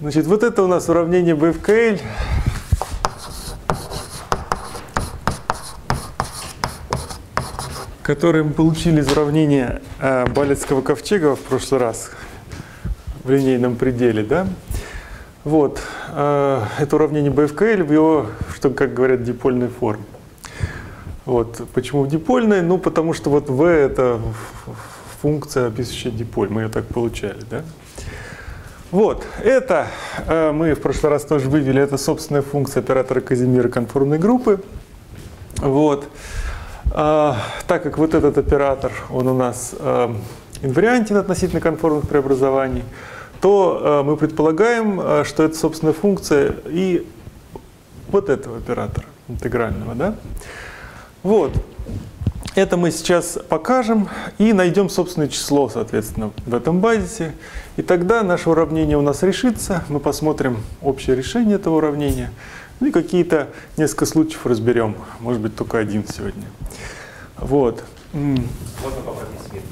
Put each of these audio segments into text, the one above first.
Значит, вот это у нас уравнение BFKL. Которые мы получили из уравнения Балецкого ковчега в прошлый раз в линейном пределе, да? Вот. Это уравнение BFKL в его, что, как говорят, дипольной форме. Вот. Почему в дипольной? Ну, потому что вот V — это функция, описывающая диполь. Мы ее так получали, да? Вот. Это мы в прошлый раз тоже вывели. Это собственная функция оператора Казимира конформной группы. Вот. Так как вот этот оператор, он у нас инвариантен относительно конформных преобразований, то мы предполагаем, что это собственная функция и вот этого оператора интегрального. Да? Вот. Это мы сейчас покажем и найдем собственное число, соответственно, в этом базисе. И тогда наше уравнение у нас решится. Мы посмотрим общее решение этого уравнения. Ну и какие-то несколько случаев разберем. Может быть, только один сегодня. Вот. Можно поправить свет?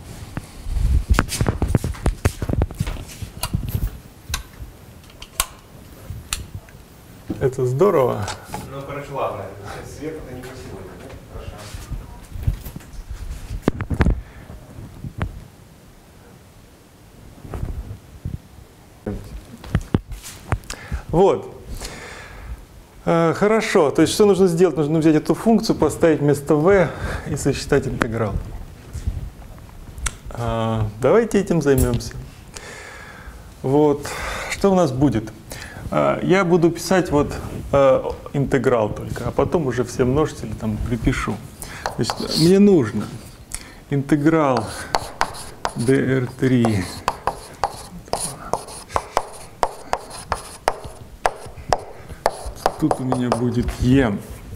Это здорово. Ну, короче, ладно. Свет — это не по сегодня, да? Хорошо. Вот. Хорошо. То есть, что нужно сделать? Нужно взять эту функцию, поставить вместо v и сосчитать интеграл. Давайте этим займемся. Вот. Что у нас будет? Я буду писать вот интеграл только, а потом уже все множители там припишу. Значит, мне нужно интеграл dr3 тут у меня будет e.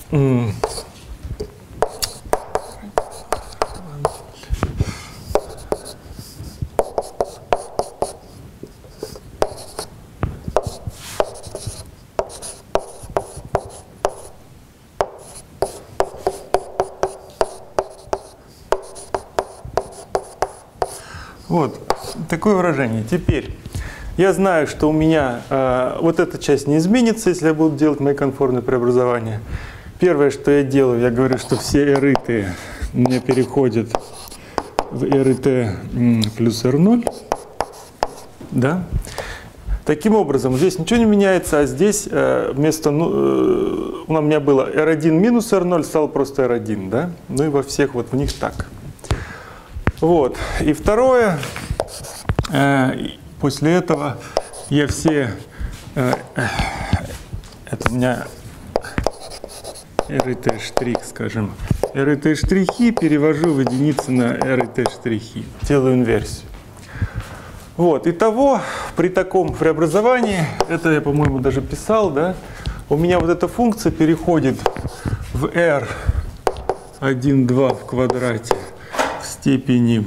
Вот такое выражение. Теперь я знаю, что у меня вот эта часть не изменится, если я буду делать мои конформные преобразования. Первое, что я делаю, я говорю, что все r(t) у меня переходят в r(t) плюс r0. Да? Таким образом, здесь ничего не меняется, а здесь вместо у меня было r1 минус r0 стало просто r1. Да? Ну и во всех вот в них так. Вот. И второе, после этого я все, это у меня r(t) штрих, скажем, r(t) штрихи перевожу в единицы на r(t) штрихи, делаю инверсию. Вот. Итого, при таком преобразовании, это я, по-моему, даже писал, да, у меня вот эта функция переходит в r1,2 в квадрате в степени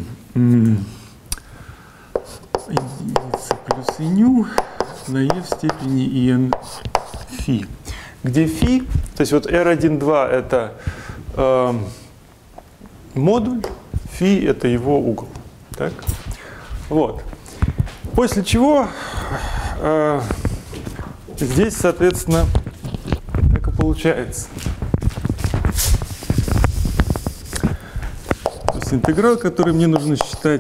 единицы плюс ню на e в степени n φ. Где φ, то есть вот r1,2 это модуль, φ это его угол. Так? Вот. После чего здесь, соответственно, так и получается. То есть интеграл, который мне нужно считать.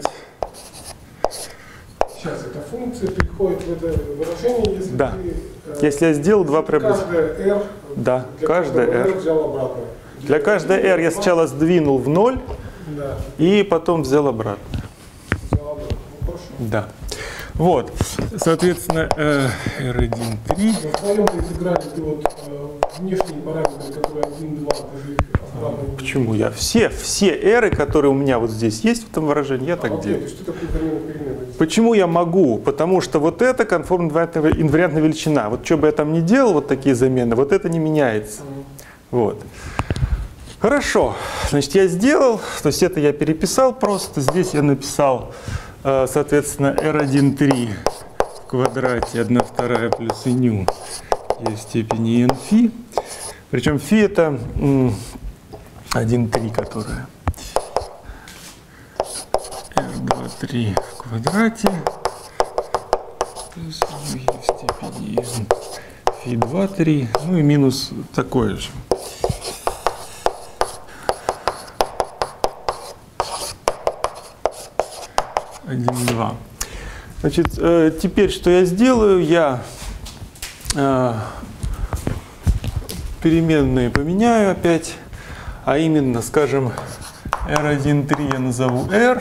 Сейчас эта функция переходит в это выражение, если Да. ты, Если я сделал два преобразования. Каждая r, Да, для каждая каждого r. взял обратно. Для каждой r я сначала сдвинул в 0 Да, и потом взял обратно. взял обратно. Ну, хорошо. Да. Вот. Соответственно, r1,3. Но в твоем интеграле ты вот внешние параметры, которые 1, 2, ты же их обратно. Почему я? Все r, которые у меня вот здесь есть в этом выражении, я так Окей, делаю. то есть ты такую переменную. Почему я могу? Потому что вот это конформная инвариантная величина. Вот что бы я там ни делал, вот такие замены, вот это не меняется. Вот. Хорошо. Значит, я сделал, то есть это я переписал просто. Здесь я написал, соответственно, r1,3 в квадрате 1/2 плюс ню e в степени n φ. Причем φ это 1,3, которая r2,3 в квадрате плюс e в степени n фи 2, 3, ну и минус такое же. Один, два. Значит, теперь что я сделаю? Я переменные поменяю опять, а именно, скажем, R1,3 я назову R,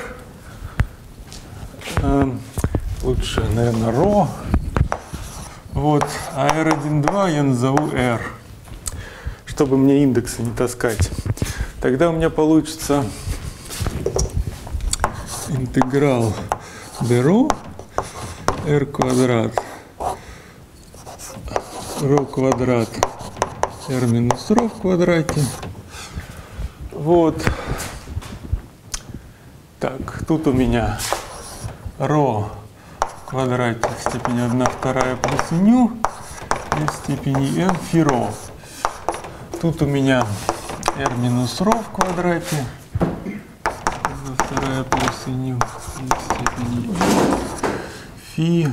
лучше, наверное, ρ, вот, а R1,2 я назову R, чтобы мне индексы не таскать. Тогда у меня получится интеграл dρ r квадрат ρ квадрат r минус ρ в квадрате. Вот. Так, тут у меня ρ в квадрате в степени 1/2 плюс ню и в степени n фи ρ. Тут у меня r минус ρ в квадрате 1/2 плюс ню и в степени фи.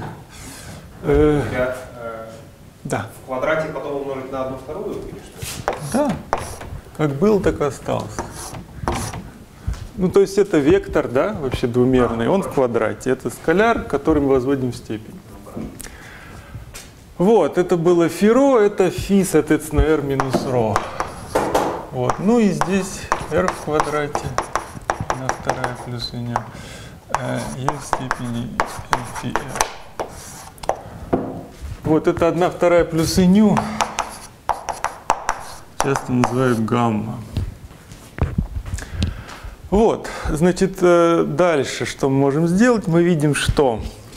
Да. В квадрате потом умножить на 1/2 или что? Да. Как был, так и остался. Ну, то есть это вектор, да, вообще двумерный, он в квадрате. Это скаляр, который мы возводим в степень. Вот, это было фи ρ, это фи, соответственно, r минус ρ. Вот, ну и здесь r в квадрате на 2 плюс ню e в степени n фи r. Вот это 1/2 плюс ню часто называют гамма. Вот, значит, дальше что мы можем сделать? Мы видим, что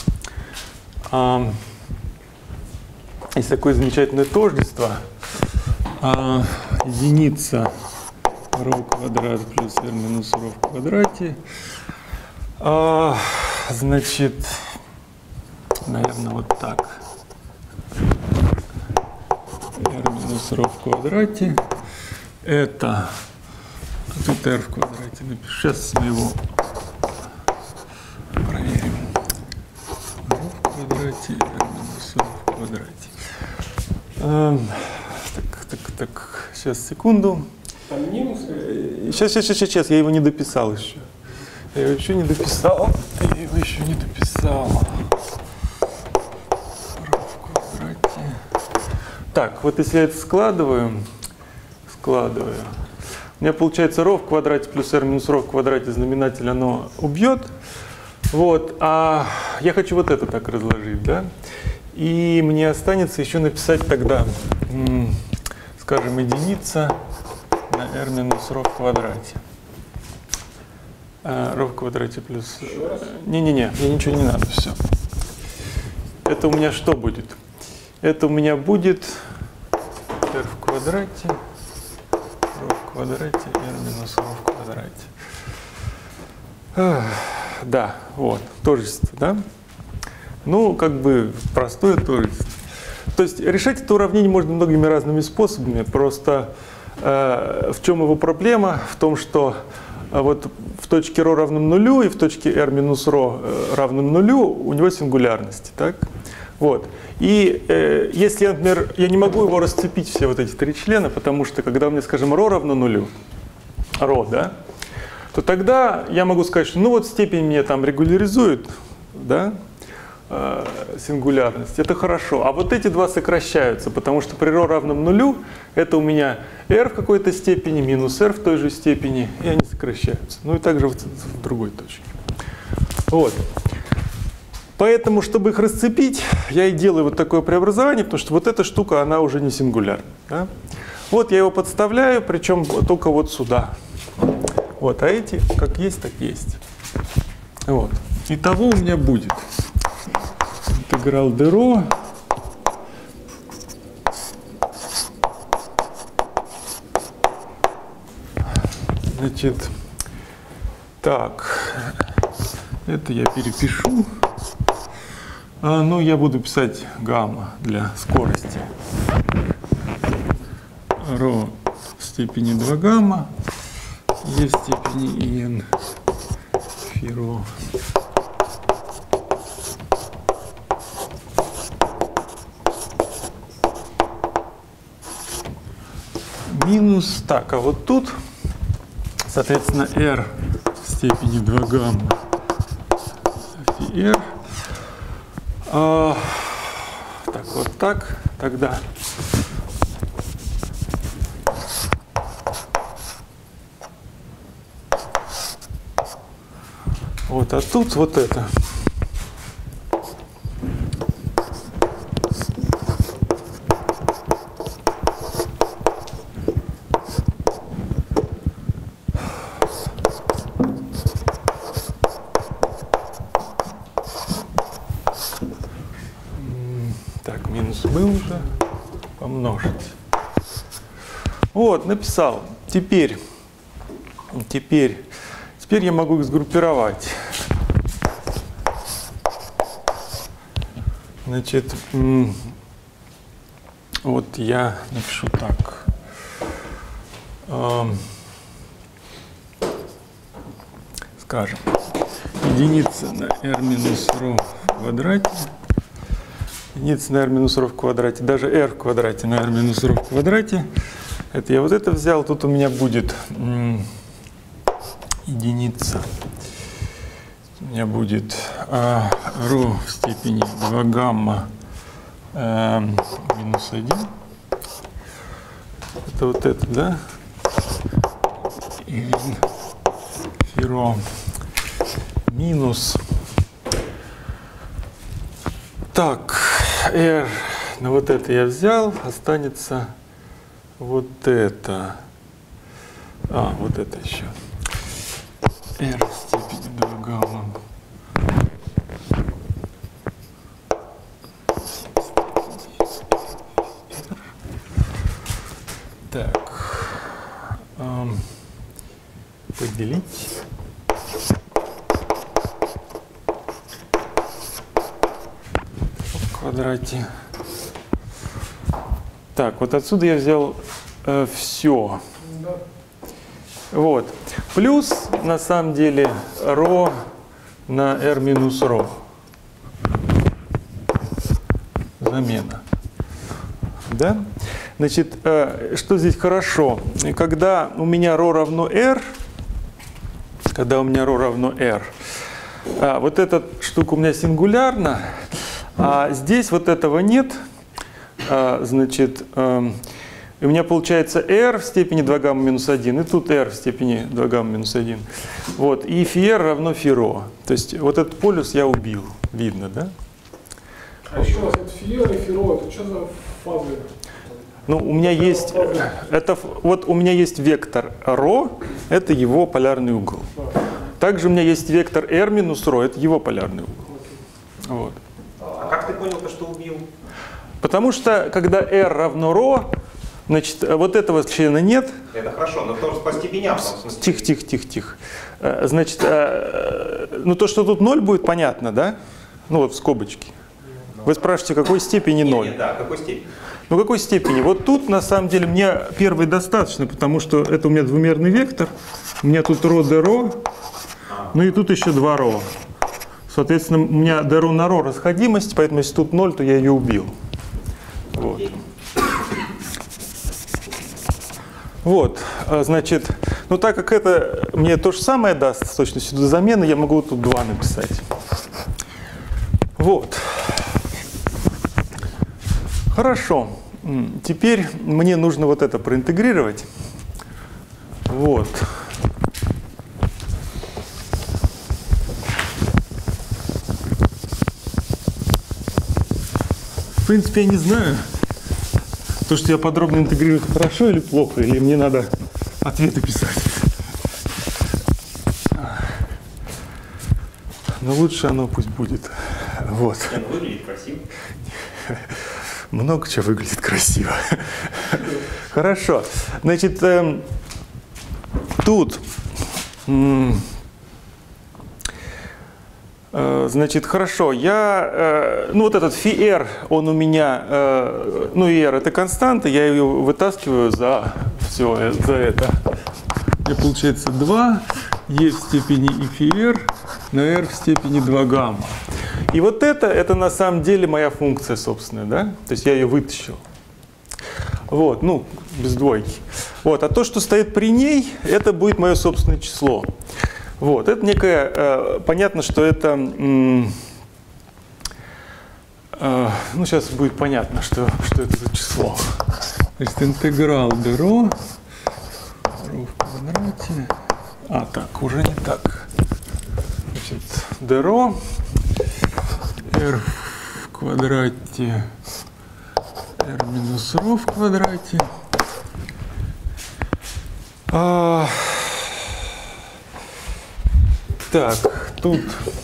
есть такое замечательное тождество. Единица ρ квадрат плюс r минус ρ в квадрате. Значит, наверное, вот так. r минус ρ в квадрате. Это... Тут r в квадрате напишу. Сейчас мы его проверим. ρ в квадрате, r минус ρ в квадрате. Так, сейчас, секунду. Там минус? Сейчас, я его не дописал еще. Я его еще не дописал. ρ в квадрате. Так, вот если я это складываю. У меня получается ρ в квадрате плюс r минус ρ в квадрате, знаменатель оно убьет. Вот, а я хочу вот это так разложить, да? И мне останется еще написать тогда, скажем, единица на r минус ρ в квадрате. ρ в квадрате плюс... Не-не-не, мне ничего не надо, все. Это у меня что будет? Это у меня будет r в квадрате... ρ в квадрате, r минус ρ в квадрате. Да, вот, тождество, да? Ну, как бы простое тождество. То есть решать это уравнение можно многими разными способами. Просто в чем его проблема? В том, что вот в точке ρ равном нулю и в точке r минус ρ равном нулю у него сингулярности, так? Вот. И если, например, я не могу его расцепить, все вот эти три члена, потому что когда мне, скажем, ρ равно нулю, ρ, да, то тогда я могу сказать, что ну вот степень мне там регуляризует, да, сингулярность, это хорошо. А вот эти два сокращаются, потому что при ρ равном нулю это у меня r в какой-то степени минус r в той же степени, и они сокращаются. Ну и также вот в другой точке. Вот. Поэтому, чтобы их расцепить, я и делаю вот такое преобразование, потому что вот эта штука, она уже не сингулярна. Да? Вот я его подставляю, причем только вот сюда. Вот, а эти как есть, так есть. Вот. Итого у меня будет интеграл dρ значит, так, это я перепишу. Ну, я буду писать гамма для скорости. ρ в степени 2 гамма, e в степени n фи ρ. минус. Так, а вот тут, соответственно, r в степени 2 гамма фи r. Так, вот так тогда. Вот, а тут вот это. Так, минус был уже. Помножить. Вот, написал. Теперь я могу их сгруппировать. Значит, вот я напишу так. Скажем, единица на r минус ρ в квадрате. Единица на r минус ρ в квадрате. Даже r в квадрате на r минус ρ в квадрате. Это я вот это взял. Тут у меня будет единица. У меня будет ρ в степени 2 гамма минус 1. Это вот это, да? И фи минус. Так, r, ну вот это я взял, останется вот это. Вот это еще. R в степени 2 гамма. Так. Поделить. В квадрате. Так, вот отсюда я взял все. Вот. Плюс, на самом деле, ρ на r минус ρ. Замена. Да? Значит, что здесь хорошо? Когда у меня ρ равно r, вот эта штука у меня сингулярна, а здесь вот этого нет, значит, у меня получается r в степени 2 гамма минус 1, и тут r в степени 2 гамма минус 1. Вот, и φ r равно φ ρ. То есть вот этот полюс я убил. Видно, да? А еще раз, это φ r и φ ρ, это что за фазы? Ну, у меня есть, вот у меня есть вектор ρ, это его полярный угол. Также у меня есть вектор r минус ρ, это его полярный угол. Вот. А как ты понял, что убил? Потому что, когда r равно ρ, значит, вот этого члена нет. Это хорошо, но тоже по степеням. Тихо. Значит, ну то, что тут 0 будет, понятно, да? Ну вот в скобочке. Вы спрашиваете, какой степени 0? Нет, да, какой степени? Ну какой степени? Вот тут, на самом деле, мне первый достаточно, потому что это у меня двумерный вектор. У меня тут ρ, dρ, ну и тут еще 2 ρ. Соответственно, у меня dρ на ρ расходимость, поэтому если тут 0, то я ее убил. Вот. Вот, значит, ну так как это мне то же самое даст с точностью до замены, я могу тут 2 написать. Вот. Хорошо. Теперь мне нужно вот это проинтегрировать. Вот. В принципе, я не знаю, то, что я подробно интегрирую, хорошо или плохо, или мне надо ответы писать. Но лучше оно пусть будет. Вот. Оно выглядит красиво. Много чего выглядит красиво. Хорошо. Значит, тут, значит, хорошо, ну вот этот φ r, он у меня, ну и r это константа, я ее вытаскиваю за все, за это. У меня получается 2 e в степени и φ r на r в степени 2 гамма. И вот это на самом деле моя функция собственная, да? То есть я ее вытащил. Вот, ну, без двойки. Вот, а то, что стоит при ней, это будет мое собственное число. Вот, это некое, понятно, что это, ну, сейчас будет понятно, что это за число. Значит, интеграл dρ в квадрате. Так, уже не так. Значит, dρ r в квадрате r минус ρ в квадрате. Так, тут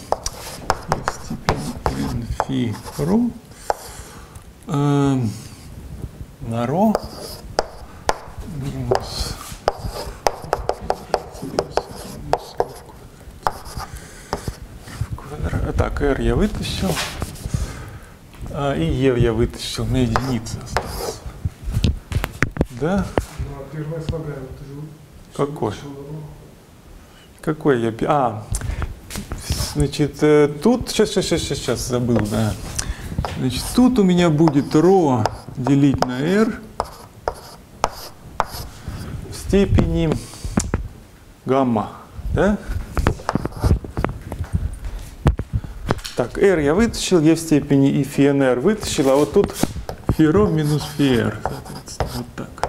степень фи ρ на ρ минус так, r я вытащил, и e я вытащил, на единице осталось. Да? Прервай слагаемый, ты же какой? Какой я? Значит, тут, сейчас забыл, да. Значит, тут у меня будет ρ делить на r в степени гамма, да? Так, r я вытащил, e в степени и φn вытащил, а вот тут φ ρ минус φr, соответственно, вот так.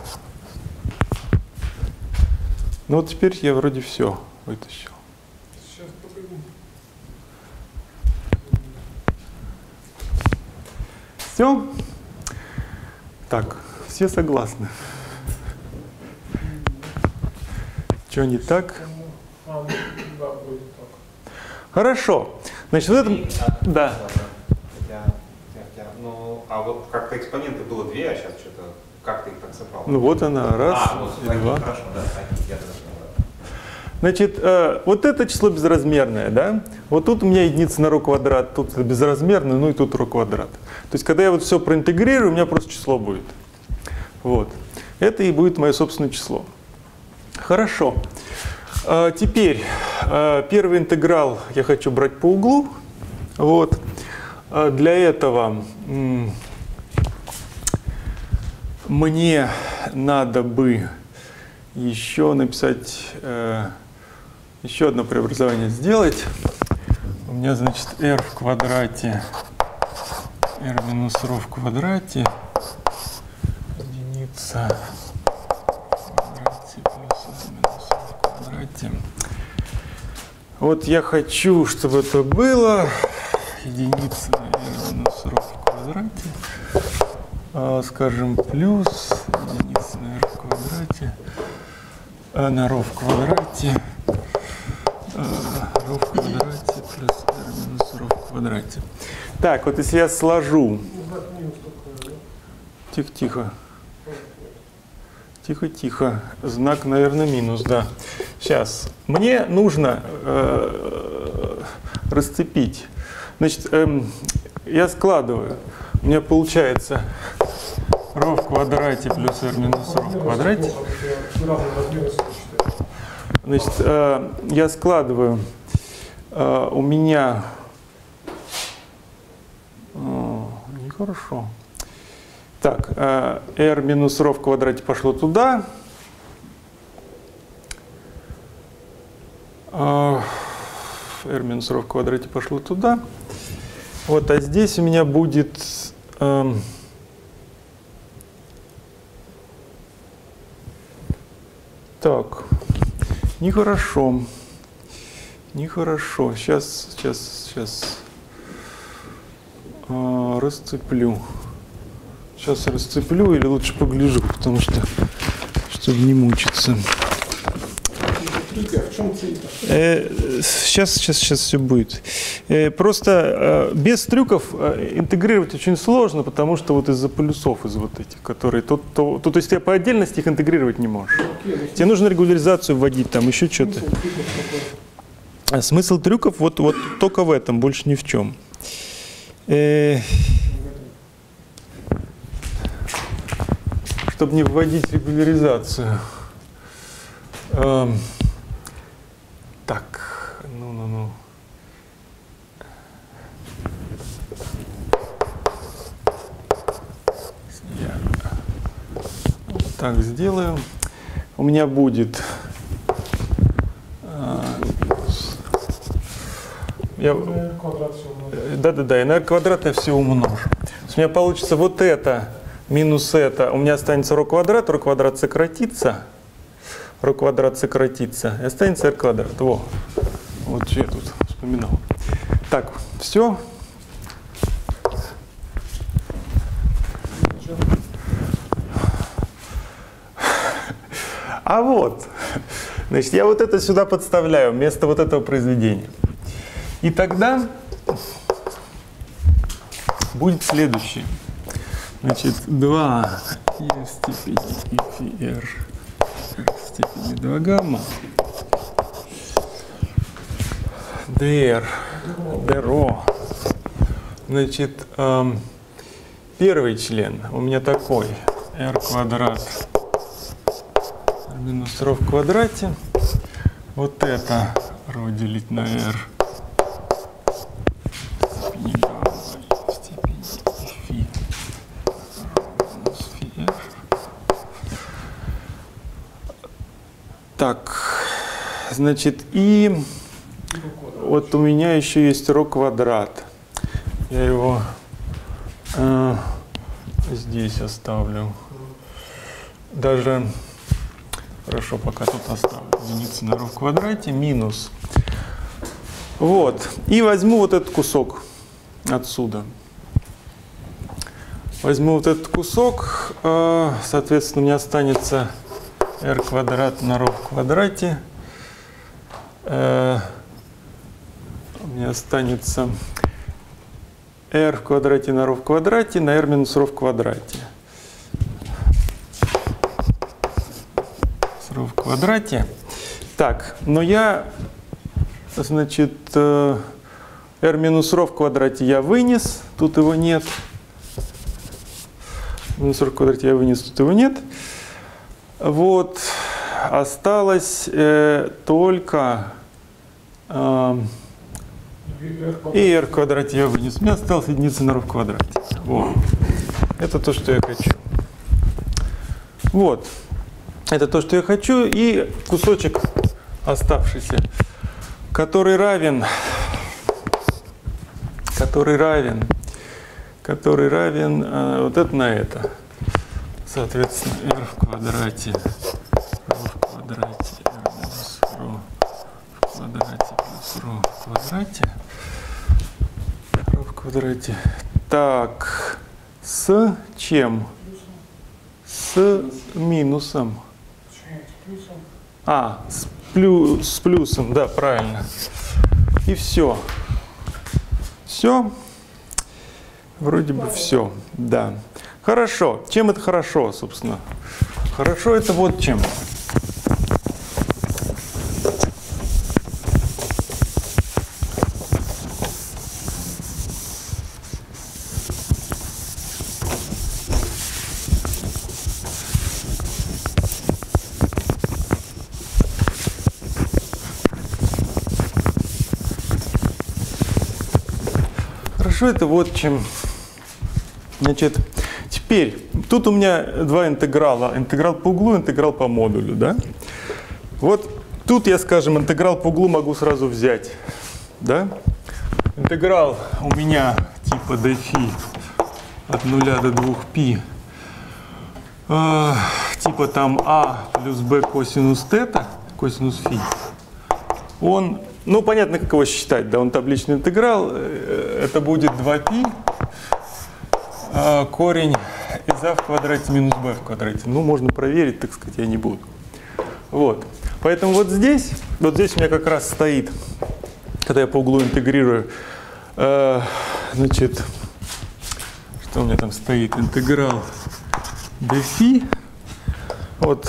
Ну вот теперь я вроде все вытащил. Сейчас покажу. Все? Так, все согласны? Что не так? Да, вроде так. Хорошо. Значит, вот это... Да. Ну, а вот как-то экспоненты было 2, а сейчас что-то, как ты их так собрал? Ну вот она, раз и два. Хорошо, да, я даже. Значит, вот это число безразмерное, да? Вот тут у меня единица на ρ квадрат, тут безразмерное, ну и тут ρ квадрат. То есть, когда я вот все проинтегрирую, у меня просто число будет. Вот. Это и будет мое собственное число. Хорошо. Теперь первый интеграл я хочу брать по углу. Вот. Для этого мне надо бы еще написать, еще одно преобразование сделать. У меня, значит, r в квадрате, r минус ρ в квадрате, единица в квадрате плюс r минус ρ в квадрате. Вот я хочу, чтобы это было единица на r минус ρ в квадрате, скажем, плюс единица на r в квадрате, на ρ в квадрате, ρ в квадрате плюс r минус ρ в квадрате. Так, вот если я сложу... Тихо-тихо. Тихо-тихо. Знак, наверное, минус, да. Сейчас. Мне нужно расцепить. Значит, я складываю. У меня получается ρ в квадрате плюс r минус ρ в квадрате. Значит, я складываю. У меня... Нехорошо. Так, r минус ρ в квадрате пошло туда. R минус ρ в квадрате пошло туда. Вот, а здесь у меня будет... Так, нехорошо. Нехорошо. Сейчас расцеплю. Сейчас расцеплю или лучше погляжу, потому что, чтобы не мучиться. В чем цель? Сейчас все будет. Просто без трюков интегрировать очень сложно, потому что вот из-за полюсов, из вот этих, которые... То есть ты по отдельности их интегрировать не можешь. Тебе нужно регуляризацию вводить, там еще что-то. Смысл трюков вот только в этом, больше ни в чем. Чтобы не вводить регуляризацию. Так, ну. Я вот так сделаю. у меня будет... R квадрат все умножить. Да-да-да, и на r квадрат я все умножу. У меня получится вот это минус это. У меня останется ρ квадрат сократится. ρ квадрат сократится. И останется r квадрат. Во. Вот что я тут вспоминал. Так, все. А вот. Значит, я вот это сюда подставляю вместо вот этого произведения. И тогда будет следующее. Значит, 2 e в степени r в степени 2 гамма dr dρ. Значит, первый член у меня такой. R квадрат минус ρ в квадрате. Вот это ρ делить на r в степени φ минус φr. Так, значит, и вот у меня еще есть ρ квадрат. Я его здесь оставлю. Даже хорошо, пока тут оставлю. Единица на ρ в квадрате минус. Вот. И возьму вот этот кусок отсюда. Возьму вот этот кусок. Соответственно, у меня останется r квадрат на ρ в квадрате. У меня останется r в квадрате на ρ в квадрате на r минус ρ в квадрате. С ρ в квадрате. Так, но я, значит, r минус ρ в квадрате я вынес, тут его нет. Минус ρ в квадрате я вынес, тут его нет. Вот, осталось только и r в квадрате я вынес. У меня осталась единица на ρ в квадрате. Вот. Это то, что я хочу. Вот. Это то, что я хочу. И кусочек оставшийся, который равен вот это на это. Соответственно, r в квадрате, ρ в квадрате, r минус ρ в квадрате плюс ρ в квадрате. ρ в квадрате. Так, с чем? С минусом. С плюсом, да, правильно. И все. Все. Вроде бы все, да. Хорошо. Чем это хорошо, собственно? Хорошо это вот чем. Хорошо это вот чем. Значит, теперь, тут у меня два интеграла. Интеграл по углу, интеграл по модулю, да? Вот тут я, скажем, интеграл по углу могу сразу взять, да? Интеграл у меня типа dφ от 0 до 2π, типа там а плюс b косинус тета, косинус φ. Он, ну, понятно, как его считать, да, он табличный интеграл, это будет 2π, корень из а в квадрате минус b в квадрате. Ну, можно проверить, так сказать, я не буду. Вот. Поэтому вот здесь у меня как раз стоит, когда я по углу интегрирую, значит, что у меня там стоит? Интеграл dφ. Вот,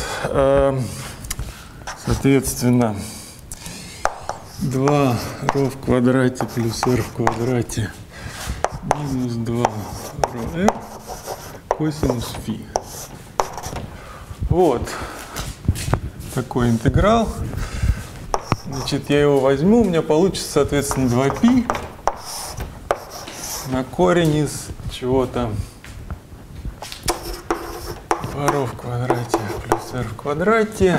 соответственно, 2 ρ в квадрате плюс r в квадрате минус 2 ρr косинус φ. Вот такой интеграл. Значит, я его возьму, у меня получится, соответственно, 2π на корень из чего-то 2 ρ в квадрате плюс r в квадрате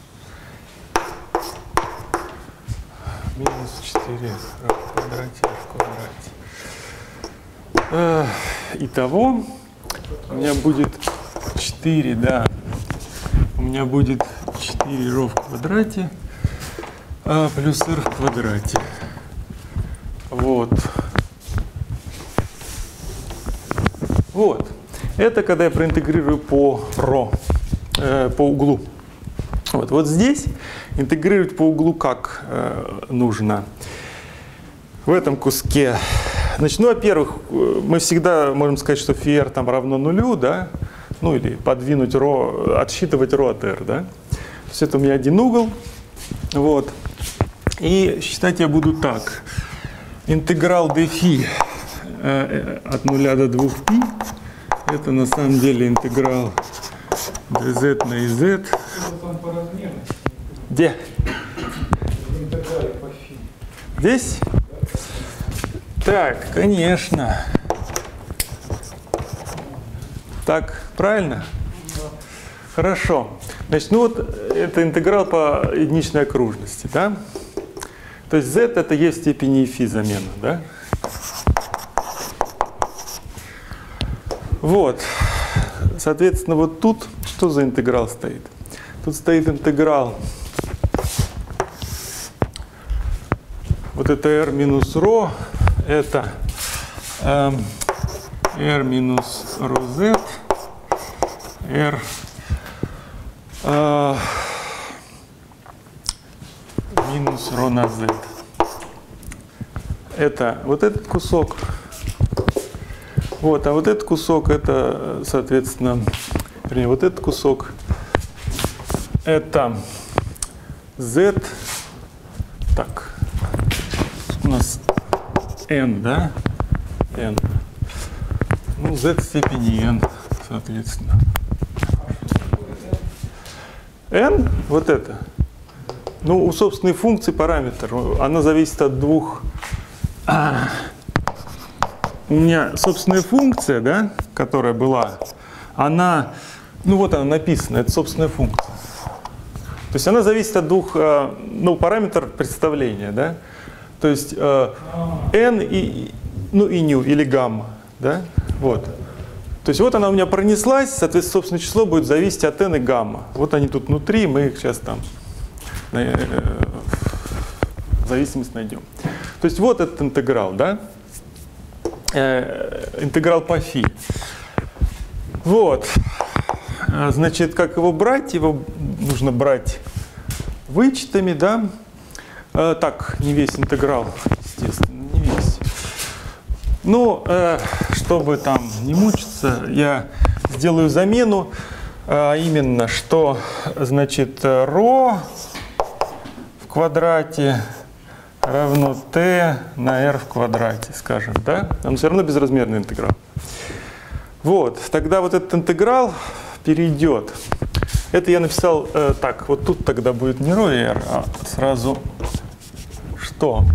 минус 4r в квадрате r в квадрате. Итого у меня будет 4, да. У меня будет 4 в квадрате плюс r в квадрате. Вот. Вот. Это когда я проинтегрирую по углу. Вот здесь интегрировать по углу как нужно. В этом куске. Значит, ну, во-первых, мы всегда можем сказать, что φr там равно нулю, да? Ну, или подвинуть ρ, отсчитывать ρ от r, да? То есть это у меня один угол. Вот. И считать я буду так. Интеграл dφ от 0 до 2π. Это на самом деле интеграл dz на iz. Это там по размерности. Где? Интеграле по φ. Здесь? Так, конечно. Так, правильно? Хорошо. Значит, ну вот это интеграл по единичной окружности, да? То есть z это есть в степени φ замена, да? Вот. Соответственно, вот тут что за интеграл стоит? Тут стоит интеграл. Вот это r минус ρ, это r минус ρz, r минус ρ на z. Это вот этот кусок. Вот, а вот этот кусок, это, соответственно, вернее, вот этот кусок, это z, так, у нас n, да, n, ну, z в степени n, соответственно. n, вот это, ну, у собственной функции параметр, она зависит от двух. У меня собственная функция, да, которая была, она, ну вот она написана, это собственная функция. То есть она зависит от двух, ну, параметров представления, да. То есть n и, ну, и ню, или гамма, да, вот. То есть вот она у меня пронеслась, соответственно, собственное число будет зависеть от n и гамма. Вот они тут внутри, мы их сейчас там зависимость найдем. То есть вот этот интеграл, да. Интеграл по φ. Вот. Значит, как его брать? Его нужно брать вычетами, да? Так, не весь интеграл, естественно, не весь. Ну, чтобы там не мучиться, я сделаю замену, а именно, что, значит, ρ в квадрате равно t на r в квадрате, скажем, да? Он все равно безразмерный интеграл. Вот, тогда вот этот интеграл перейдет. Это я написал так, вот тут тогда будет не ρ и r, а сразу что?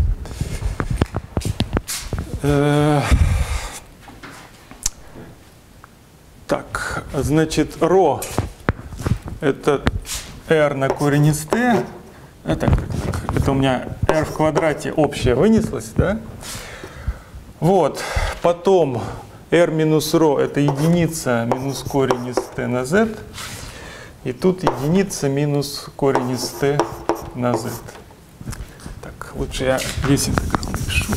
Так, значит, ρ это r на корень из t. Это у меня r в квадрате общее вынеслось, да? Вот, потом r минус ρ это единица минус корень из t на z. И тут единица минус корень из t на z. Так, лучше я весь интеграл напишу.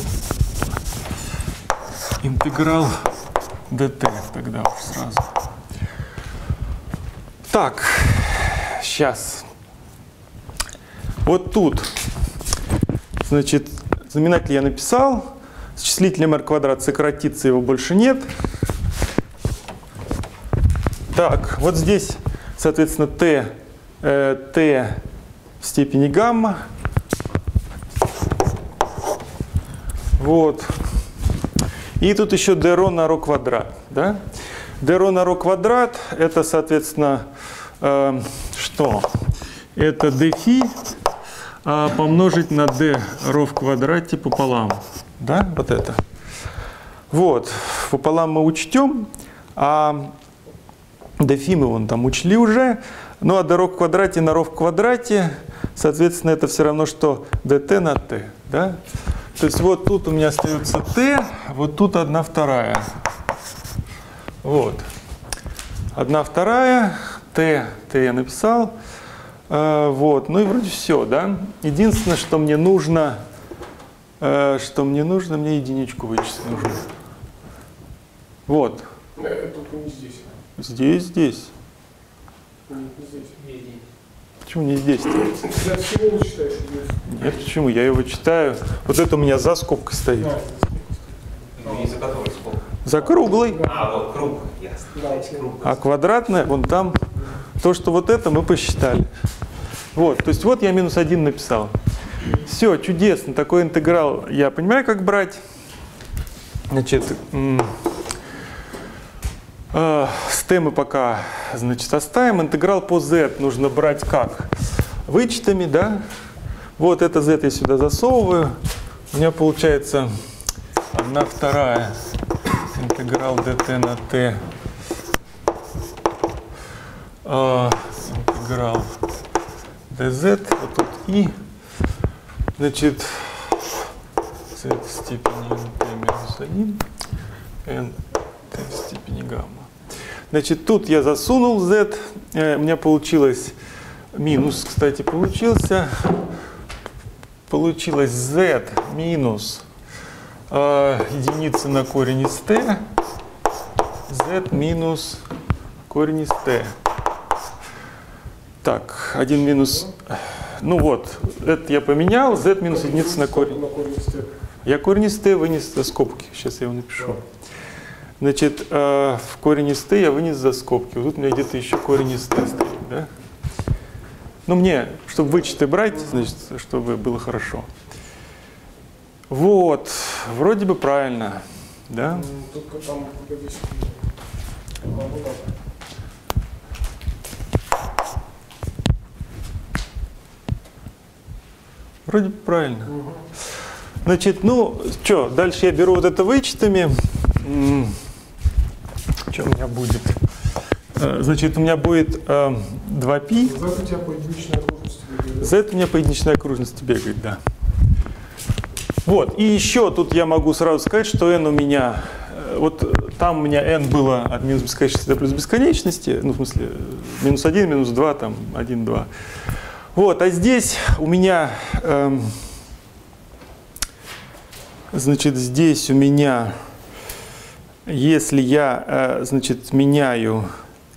Интеграл dt тогда уж сразу. Так, сейчас. Вот тут, значит, знаменатель я написал, с числителем r квадрат сократится, его больше нет. Так, вот здесь, соответственно, t в степени гамма. Вот. И тут еще dρ на ρ квадрат. Да? dρ на ρ квадрат, это, соответственно, что? Это dφ помножить на d ρ в квадрате пополам. Да, вот это. Вот, пополам мы учтем, а dφ мы вон там учли уже. Ну а dρ в квадрате на ρ в квадрате, соответственно, это все равно, что dt на t. Да? То есть вот тут у меня остается t, вот тут 1/2. Вот. 1/2, t я написал. Вот. Ну и вроде все, да? Единственное, что мне нужно, мне единичку вычесть нужно. Вот. Только не здесь. Здесь. Нет, не здесь. Почему не здесь-то? Для всего вы считаете здесь? Нет, почему? Я его читаю. Вот это у меня за скобкой стоит. И за которой сколько? За круглой. А, вот круг, ясно. Да, Круг. А квадратная, вон там, то, что вот это мы посчитали. Вот, то есть вот я -1 написал. Все, чудесно. Такой интеграл я понимаю, как брать. Значит, с t мы пока, значит, оставим. Интеграл по z нужно брать как? Вычетами, да? Вот это z я сюда засовываю. У меня получается 1/2 интеграл dt на t. Интеграл dz, вот тут и, значит, z в степени nt-1, n t в степени гамма. Значит, тут я засунул z, у меня получилось минус, кстати, получилось z минус единица на корень из t, z минус корень из t. Так, 1 минус, ну вот, это я поменял, z минус единица на корень. Я корень из t вынес за скобки, сейчас я его напишу. Значит, в корень из t я вынес за скобки. Вот тут у меня где-то еще корень из t стоит, да? Ну, мне, чтобы вычеты брать, значит, чтобы было хорошо. Вот, вроде бы правильно, да? Только там здесь. Вроде бы правильно. Значит, ну, что, дальше я беру вот это вычетами. Что у меня будет? Значит, у меня будет 2π. Z у тебя по единичной окружности бегает. Z у меня по единичной окружности бегает, да. Вот, и еще тут я могу сразу сказать, что n у меня, вот там у меня n было от минус бесконечности до плюс бесконечности, ну, в смысле, -1, -2, там, 1, 2. Вот, а здесь у меня, значит, здесь у меня, если я, значит, меняю,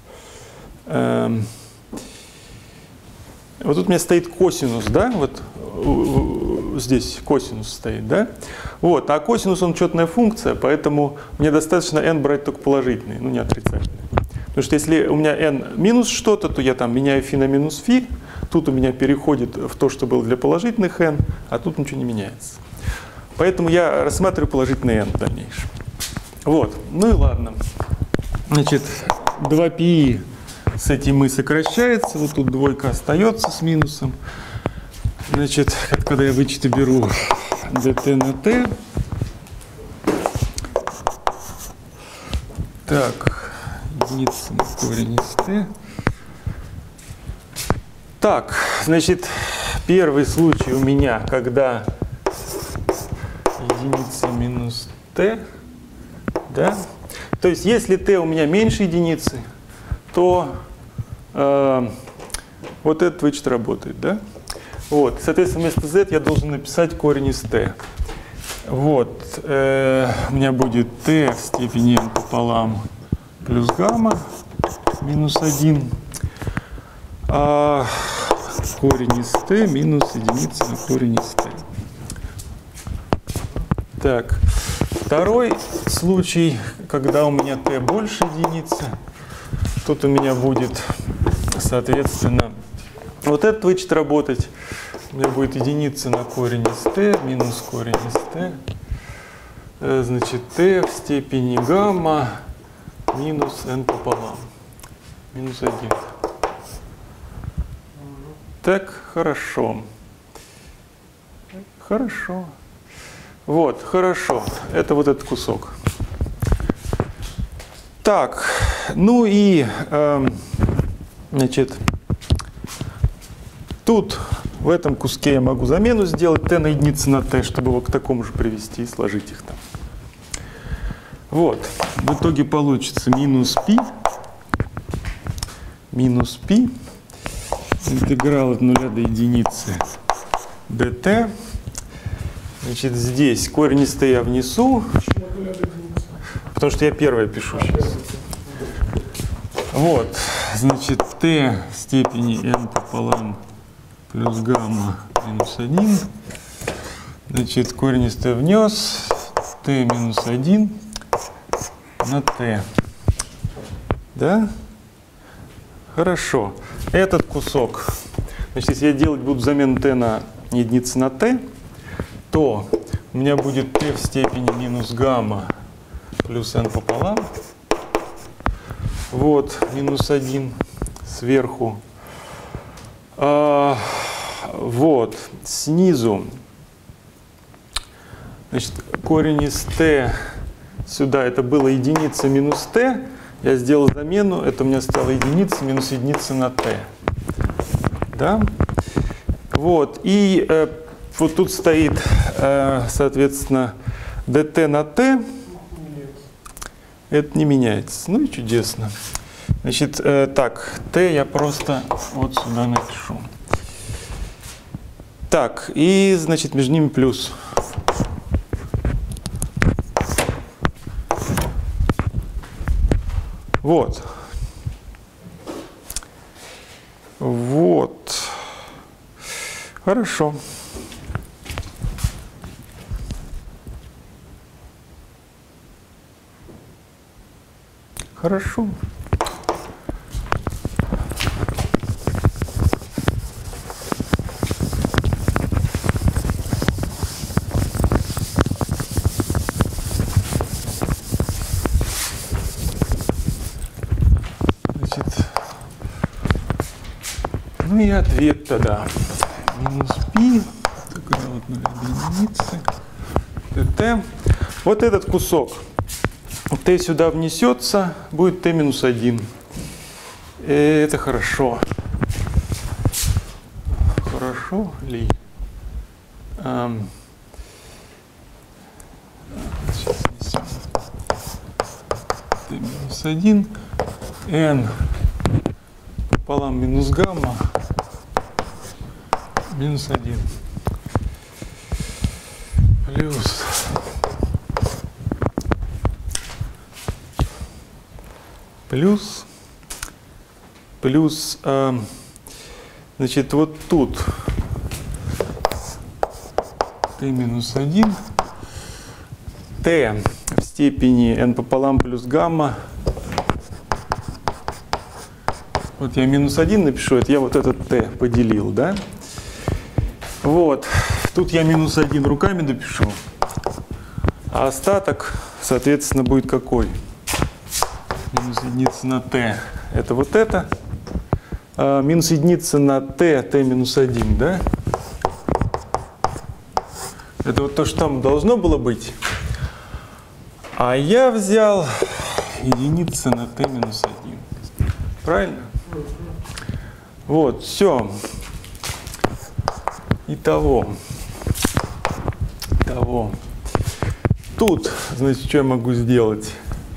вот тут у меня стоит косинус, да, вот здесь косинус стоит, да, вот, а косинус он четная функция, поэтому мне достаточно n брать только положительные, ну, не отрицательные. Потому что если у меня n минус что-то, то я там меняю φ на минус φ, тут у меня переходит в то, что было для положительных n, а тут ничего не меняется. Поэтому я рассматриваю положительный n в дальнейшем. Вот, ну и ладно. Значит, 2π с этим и сокращается, вот тут двойка остается с минусом. Значит, когда я вычеты беру dt на t. Так, единица на корень из t. Так, значит, первый случай у меня, когда единица минус t, да? То есть, если t у меня меньше единицы, то вот этот вычет работает, да? Вот, соответственно, вместо z я должен написать корень из t. Вот, у меня будет t в степени n пополам плюс гамма минус 1. А корень из t минус единица на корень из t. Так, второй случай, когда у меня t больше единицы, тут у меня будет, соответственно, вот этот вычет работать. У меня будет единица на корень из t минус корень из t. Значит, t в степени гамма минус n пополам. Минус 1. Так, хорошо. Хорошо. Вот, хорошо. Это вот этот кусок. Так, ну и, значит, Тут, в этом куске я могу замену сделать t на единицы на t, чтобы его к такому же привести и сложить их там. Вот. В итоге получится минус π интеграл от 0 до единицы dt. Значит, здесь корень из t я внесу, потому что я первое пишу сейчас. Вот, значит, t в степени n пополам плюс гамма минус 1. Значит, корень из t внес, t минус 1 на t. Да? Хорошо. Этот кусок, значит, если я делать буду замену t на единицы на t, то у меня будет t в степени минус гамма плюс n пополам. Вот, минус 1 сверху. Вот, снизу, значит, корень из t сюда, это было единица минус t. Я сделал замену, это у меня стало единица минус единица на t. Да? Вот, и вот тут стоит, соответственно, dt на t. Это не меняется. Ну и чудесно. Значит, так, t я просто вот сюда напишу. Так, и, значит, между ними плюс. Вот. Вот. Хорошо. Хорошо. Значит, ну и ответ тогда. Минус π, такая вот 0 единицы, dt. Вот этот кусок. t сюда внесется, будет t минус 1. Это хорошо. Хорошо ли? Сейчас внесем. t минус 1. n пополам минус гамма минус 1. Плюс, значит, вот тут t минус 1, t в степени n пополам плюс гамма. Вот я минус 1 напишу, это я вот этот t поделил, да? Вот, тут я минус 1 руками допишу, а остаток, соответственно, будет какой? Минус единица на t. Это вот это. Минус единица на t, t минус 1, да? Это вот то, что там должно было быть. А я взял единица на t минус 1. Правильно? Вот, все. Итого. Тут, значит, что я могу сделать?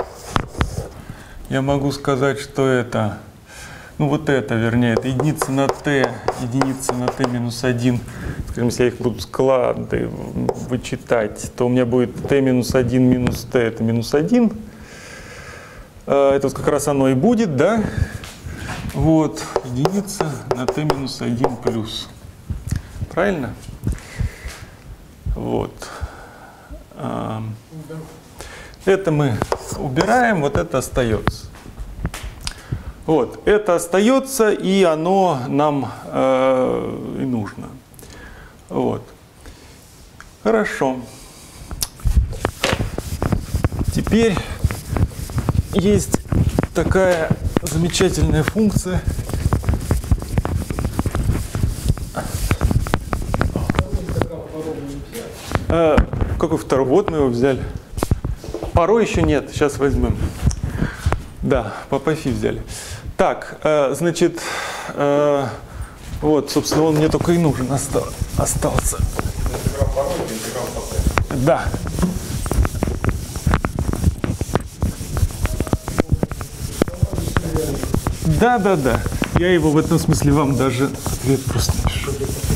Я могу сказать, что это, ну вот это, вернее, это единица на t минус 1. Скажем, если я их буду склады вычитать, то у меня будет t минус 1 минус t, это минус 1. Это вот как раз оно и будет, да? Вот, единица на t минус 1 плюс. Правильно? Вот. Это мы убираем, вот это остается. Вот, это остается, и оно нам и нужно. Вот. Хорошо. Теперь есть такая замечательная функция. Какой второй? Вот мы его взяли. Порой еще нет, сейчас возьмем. Да, по ПАФИ взяли. Так, значит, Вот, собственно, он мне только и нужен остался. Интеграл по роли, интеграл по Т. Да. Да. Я его в этом смысле вам даже ответ просто напишу.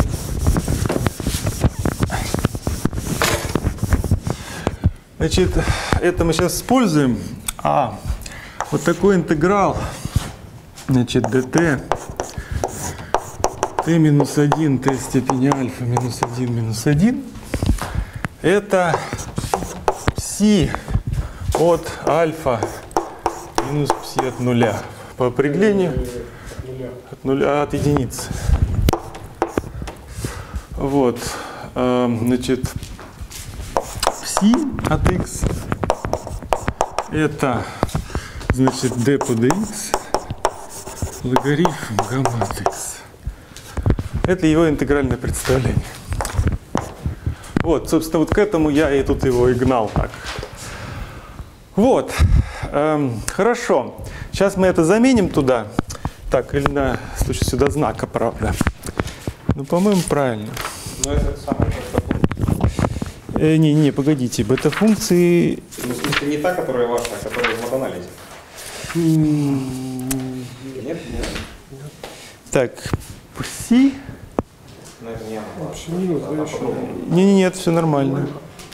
Значит, это мы сейчас используем. Вот такой интеграл, значит, dt t минус 1, t степени альфа минус 1 минус 1. Это пси от альфа минус пси от нуля. По определению от единицы. Вот. Значит, пси от x это, значит, d по dx логарифм гамма от x. Это его интегральное представление. Вот, собственно, вот к этому я и тут его и гнал так. Вот. Хорошо. Сейчас мы это заменим туда. Так, или на случай сюда знака, правда. Ну, по-моему, правильно. Но это самое бета-функция. Не, погодите. Бета-функции... Ну, в смысле, не та, которая ваша, а которая в мат-анализе. Нет? Так, пси... Но это не она. Вообще минус, да, еще. Нет, все нормально.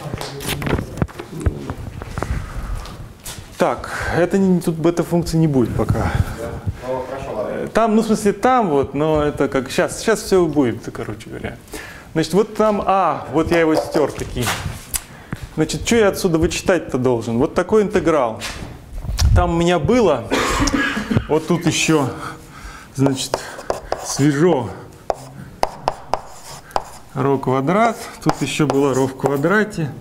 Так, это тут бета-функции не будет пока. Да? Ну, хорошо, ладно. Там, ну, в смысле, там вот, но это как сейчас все будет, короче говоря. Значит, вот там вот я его стер такие. Значит, что я отсюда вычитать-то должен? Вот такой интеграл. Там у меня было, вот тут еще, значит, свежо ρ квадрат, тут еще было ρ в квадрате.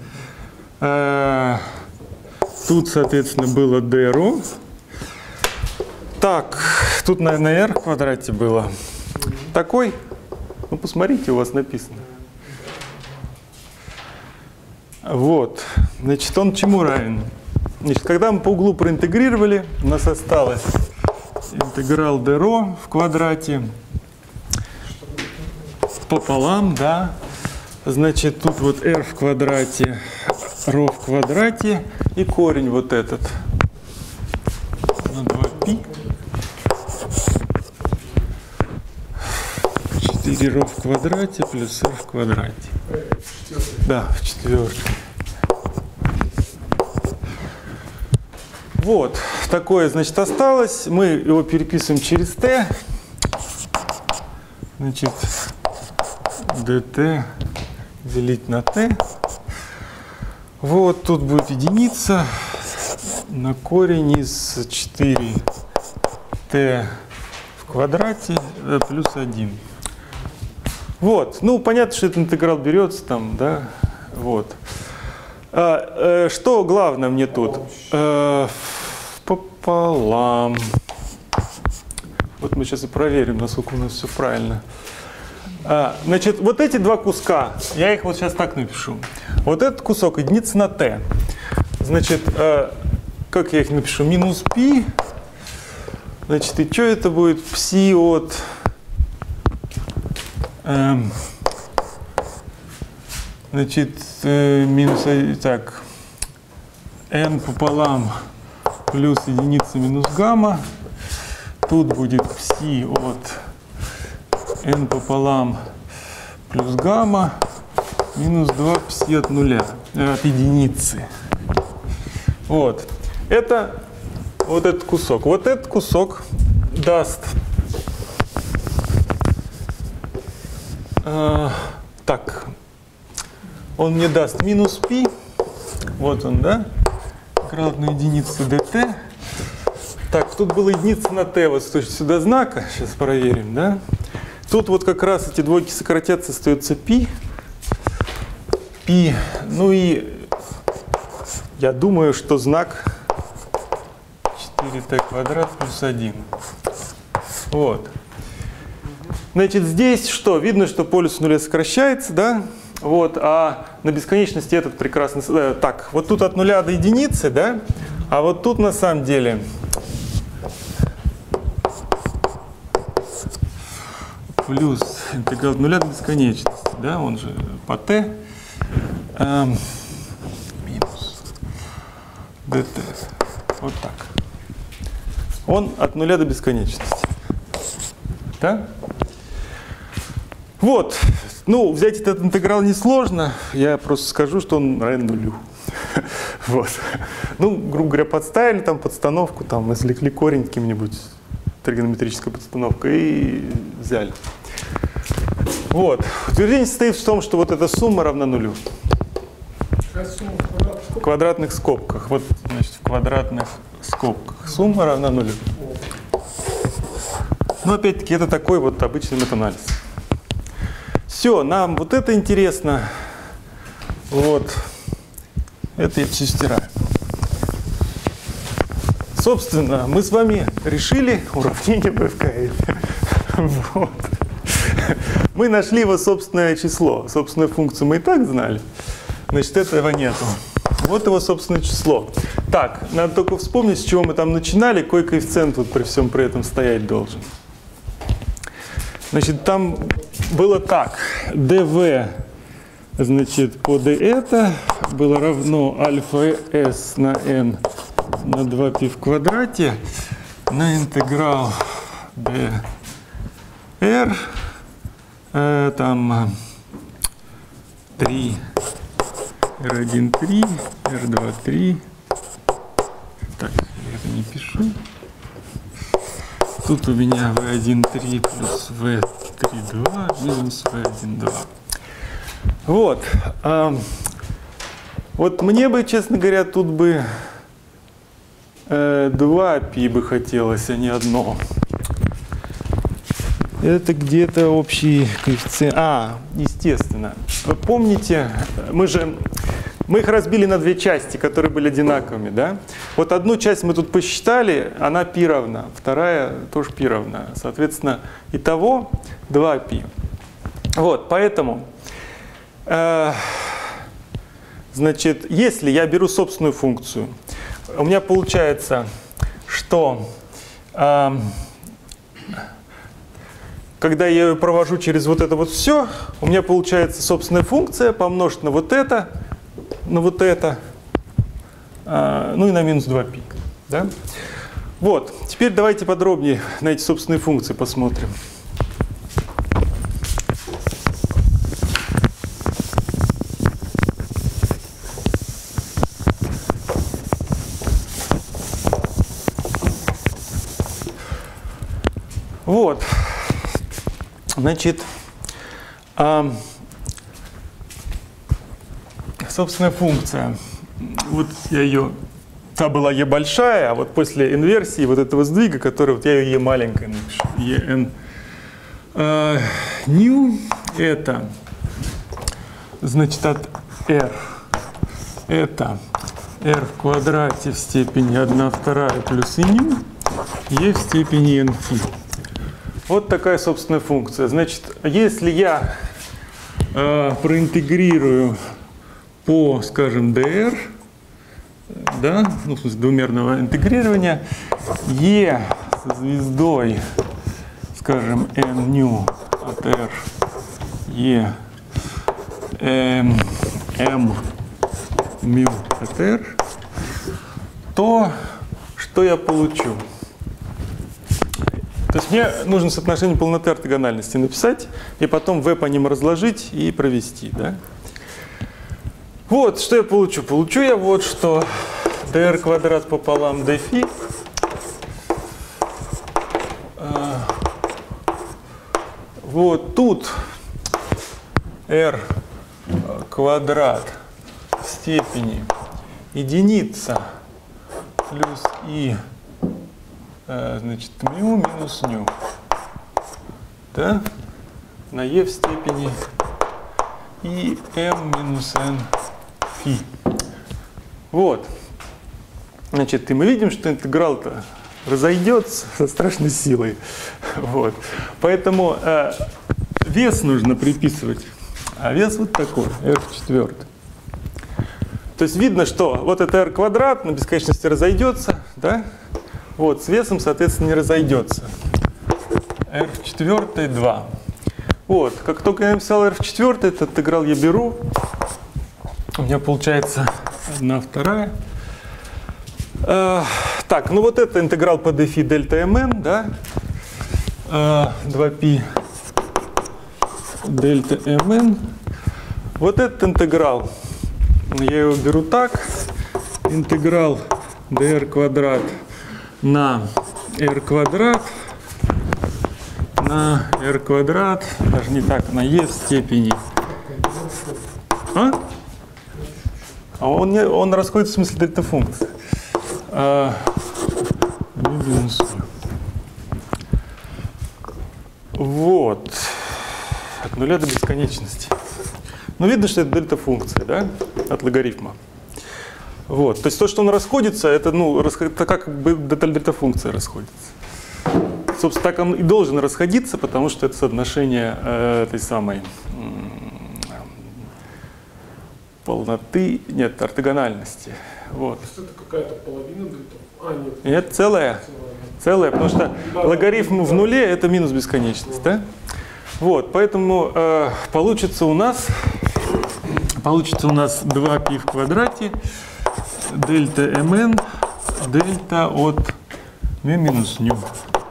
Тут, соответственно, было dρ. Так, тут, наверное, r в квадрате было. Такой, ну, посмотрите, у вас написано. Вот, значит, он чему равен? Значит, когда мы по углу проинтегрировали, у нас осталось интеграл dρ в квадрате пополам, да. Значит, тут вот r в квадрате, ρ в квадрате и корень вот этот на 2π. 4ρ в квадрате плюс r в квадрате. Да, в четвертой. Вот, такое, значит, осталось. Мы его переписываем через t. Значит, dt делить на t. Вот, тут будет единица на корень из 4t в квадрате плюс 1. Вот, ну, понятно, что этот интеграл берется там, да, вот. Что главное мне тут? Пополам. Вот мы сейчас и проверим, насколько у нас все правильно. Значит, вот эти два куска, я их вот сейчас так напишу. Вот этот кусок единица на t. Значит, как я их напишу? Минус π. Значит, и что это будет? Пси от... Значит, минус... Так, n пополам плюс единица минус гамма. Тут будет пси от n пополам плюс гамма минус 2 пси от нуля, от единицы. Вот. Это вот этот кусок. Вот этот кусок даст... так, он мне даст минус π. Вот он, да? Кратную единицу dt. Так, тут была единица на t, вот с точки сюда знака. Сейчас проверим, да? Тут вот как раз эти двойки сократятся, остается π. Π. Ну и я думаю, что знак 4t квадрат плюс 1. Вот. Значит, здесь что? Видно, что полюс нуля сокращается, да? Вот, а на бесконечности этот прекрасный... так, вот тут от нуля до единицы, да? А вот тут на самом деле плюс интеграл от 0 до бесконечности, да, он же по t, минус dt. Вот так. Он от 0 до бесконечности. Да? Вот. Ну, взять этот интеграл несложно. Я просто скажу, что он равен нулю. Вот. Ну, грубо говоря, подставили там подстановку, там извлекли корень каким-нибудь тригонометрической подстановкой и взяли. Вот. Утверждение состоит в том, что вот эта сумма равна нулю. В квадратных скобках. Вот, значит, в квадратных скобках. Сумма равна нулю. Но опять-таки это такой вот обычный метаанализ. Все, нам вот это интересно. Вот. Это я все стираю. Собственно, мы с вами решили уравнение БФК. Вот. Мы нашли его собственное число. Собственную функцию мы и так знали. Значит, этого нету. Вот его собственное число. Так, надо только вспомнить, с чего мы там начинали. Какой коэффициент вот при всем при этом стоять должен. Значит, там было так. dv, значит, по d это было равно альфа s на n на 2π в квадрате на интеграл dr там 3 r1 3 r2 3. Так, я это не пишу. Тут у меня v1 3 плюс v3 2 минус v1 2. Вот. Вот мне бы, честно говоря, тут бы 2π бы хотелось, а не одно. Это где-то общий коэффициент. Естественно. Вы помните, мы их разбили на две части, которые были одинаковыми, да? Вот одну часть мы тут посчитали, она π равна, вторая тоже π равна. Соответственно, итого 2π. Вот, поэтому, значит, если я беру собственную функцию, у меня получается, что когда я ее провожу через вот это вот все, у меня получается собственная функция помножить на вот это, ну и на минус 2π. Да? Вот. Теперь давайте подробнее на эти собственные функции посмотрим. Вот. Значит, собственная функция. Вот я ее, та была e большая, а вот после инверсии вот этого сдвига, который вот я ее e маленькая напишу, en new, это, значит, от r, это r в квадрате в степени 1/2 плюс e new, e в степени n φ. Вот такая собственная функция. Значит, если я проинтегрирую по, скажем, dr, да, ну, в смысле двумерного интегрирования, e со звездой, скажем, n new от r, e m mu от r, то что я получу? То есть мне нужно соотношение полноты ортогональности написать, и потом v по ним разложить и провести. Да? Вот, что я получу? Получу я вот что. dr квадрат пополам dφ. Вот тут r квадрат в степени единица плюс и, значит, μ минус νu, да, на e в степени и m минус n φ. Вот. Значит, и мы видим, что интеграл-то разойдется со страшной силой. Вот. Поэтому вес нужно приписывать. А вес вот такой, r⁴. То есть видно, что вот это r квадрат на бесконечности разойдется, да? Вот, с весом, соответственно, не разойдется. r⁴ 2. Вот, как только я написал r в четвертой, этот интеграл я беру. У меня получается 1/2. Так, ну вот это интеграл по dφ дельта mn, да? 2π дельта mn. Вот этот интеграл, я его беру так. Интеграл dr квадрат на r квадрат, даже не так, на e в степени. Он расходится в смысле дельта функции. Вот. От нуля до бесконечности. Ну, видно, что это дельта функция, да? От логарифма. Вот. То есть то, что он расходится, это, ну, это как бы дельта функция расходится. Собственно, так он и должен расходиться, потому что это соотношение этой самой полноты, нет, ортогональности. Вот. Это какая-то половина дельта? Нет. Нет, целая. Целая, потому что логарифм в нуле – это минус бесконечность, да? Вот, поэтому получится у нас 2π в квадрате дельта mn дельта от μ минус ню.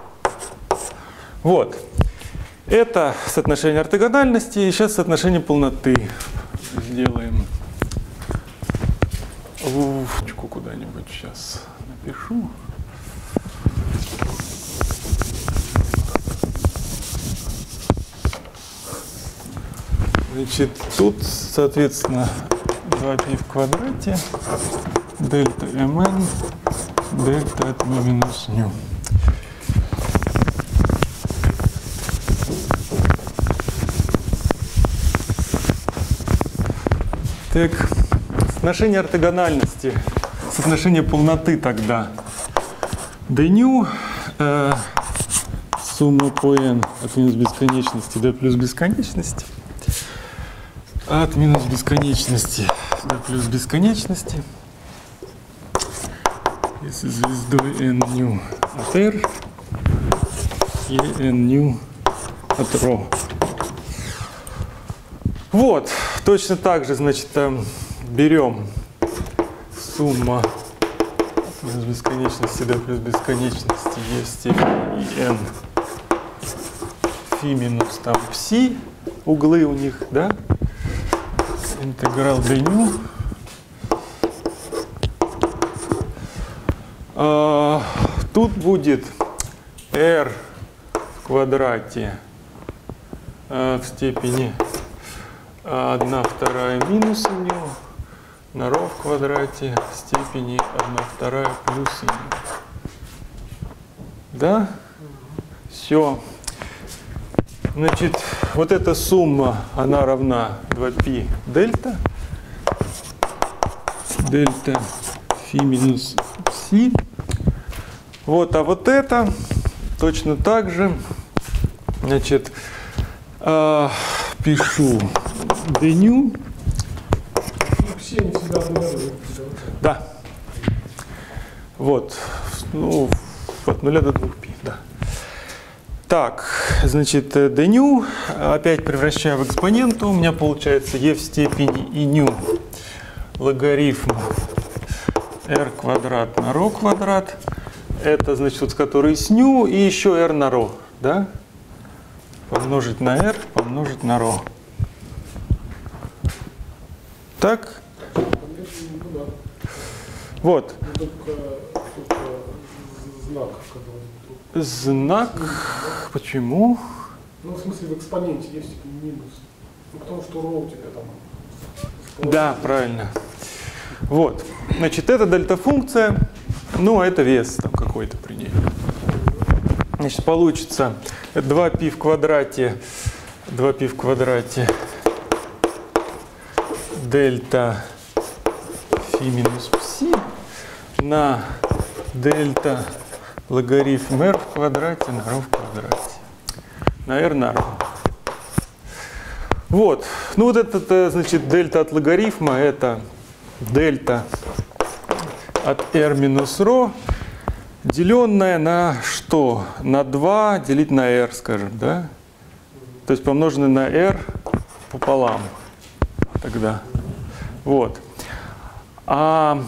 Вот. Это соотношение ортогональности, и сейчас соотношение полноты сделаем. Куда-нибудь сейчас напишу. Значит, тут, соответственно, 2π в квадрате дельта mn дельта от μ минус ню. Так, соотношение ортогональности, соотношение полноты тогда. dν сумма по n от минус бесконечности до плюс бесконечности. От минус бесконечности до плюс бесконечности. Если звездой n ню от r, и n ню от ρ. Вот, точно так же, значит, берем сумма от минус бесконечности до плюс бесконечности e в степени n φ минус там пси, углы у них, да? Интеграл dν. Тут будет r в квадрате в степени 1/2 минус ню на ρ в квадрате в степени 1/2 плюс ню. Да? Все. Значит, вот эта сумма, она равна 2π дельта. Дельта φ минус пси. Вот, а вот это точно так же. Значит, пишу dν. Все не всегда одинаковые. Да. Вот. Ну, от 0 до 2π, да. Так, значит, dν опять превращаю в экспоненту. У меня получается e в степени и ню логарифм r квадрат на ρ квадрат. Это, значит, вот который с ню и еще r на ρ, да? Помножить на r, помножить на ρ. Так? Вот. Знак. Почему? Ну, в смысле, в экспоненте есть минус. Ну, потому что ρ у тебя там. Да, правильно. Вот. Значит, это дельта-функция. Ну, а это вес там какой-то при ней. Значит, получится 2π в квадрате дельта φ минус пси на дельта логарифм r в квадрате на ρ в квадрате. На r на ρ. Вот. Ну вот это, значит, дельта от логарифма, это дельта от r минус ρ, деленное на что? На 2 делить на r, скажем, да? То есть помноженное на r пополам тогда. Вот. Так.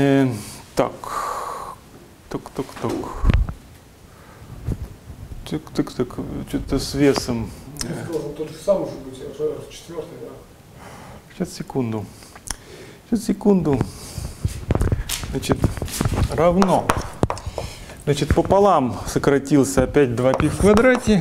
Так. Что-то с весом. Тот же самый может быть, r в четвертой, да? Сейчас, секунду. Значит, равно. Значит, пополам сократился опять 2π в квадрате.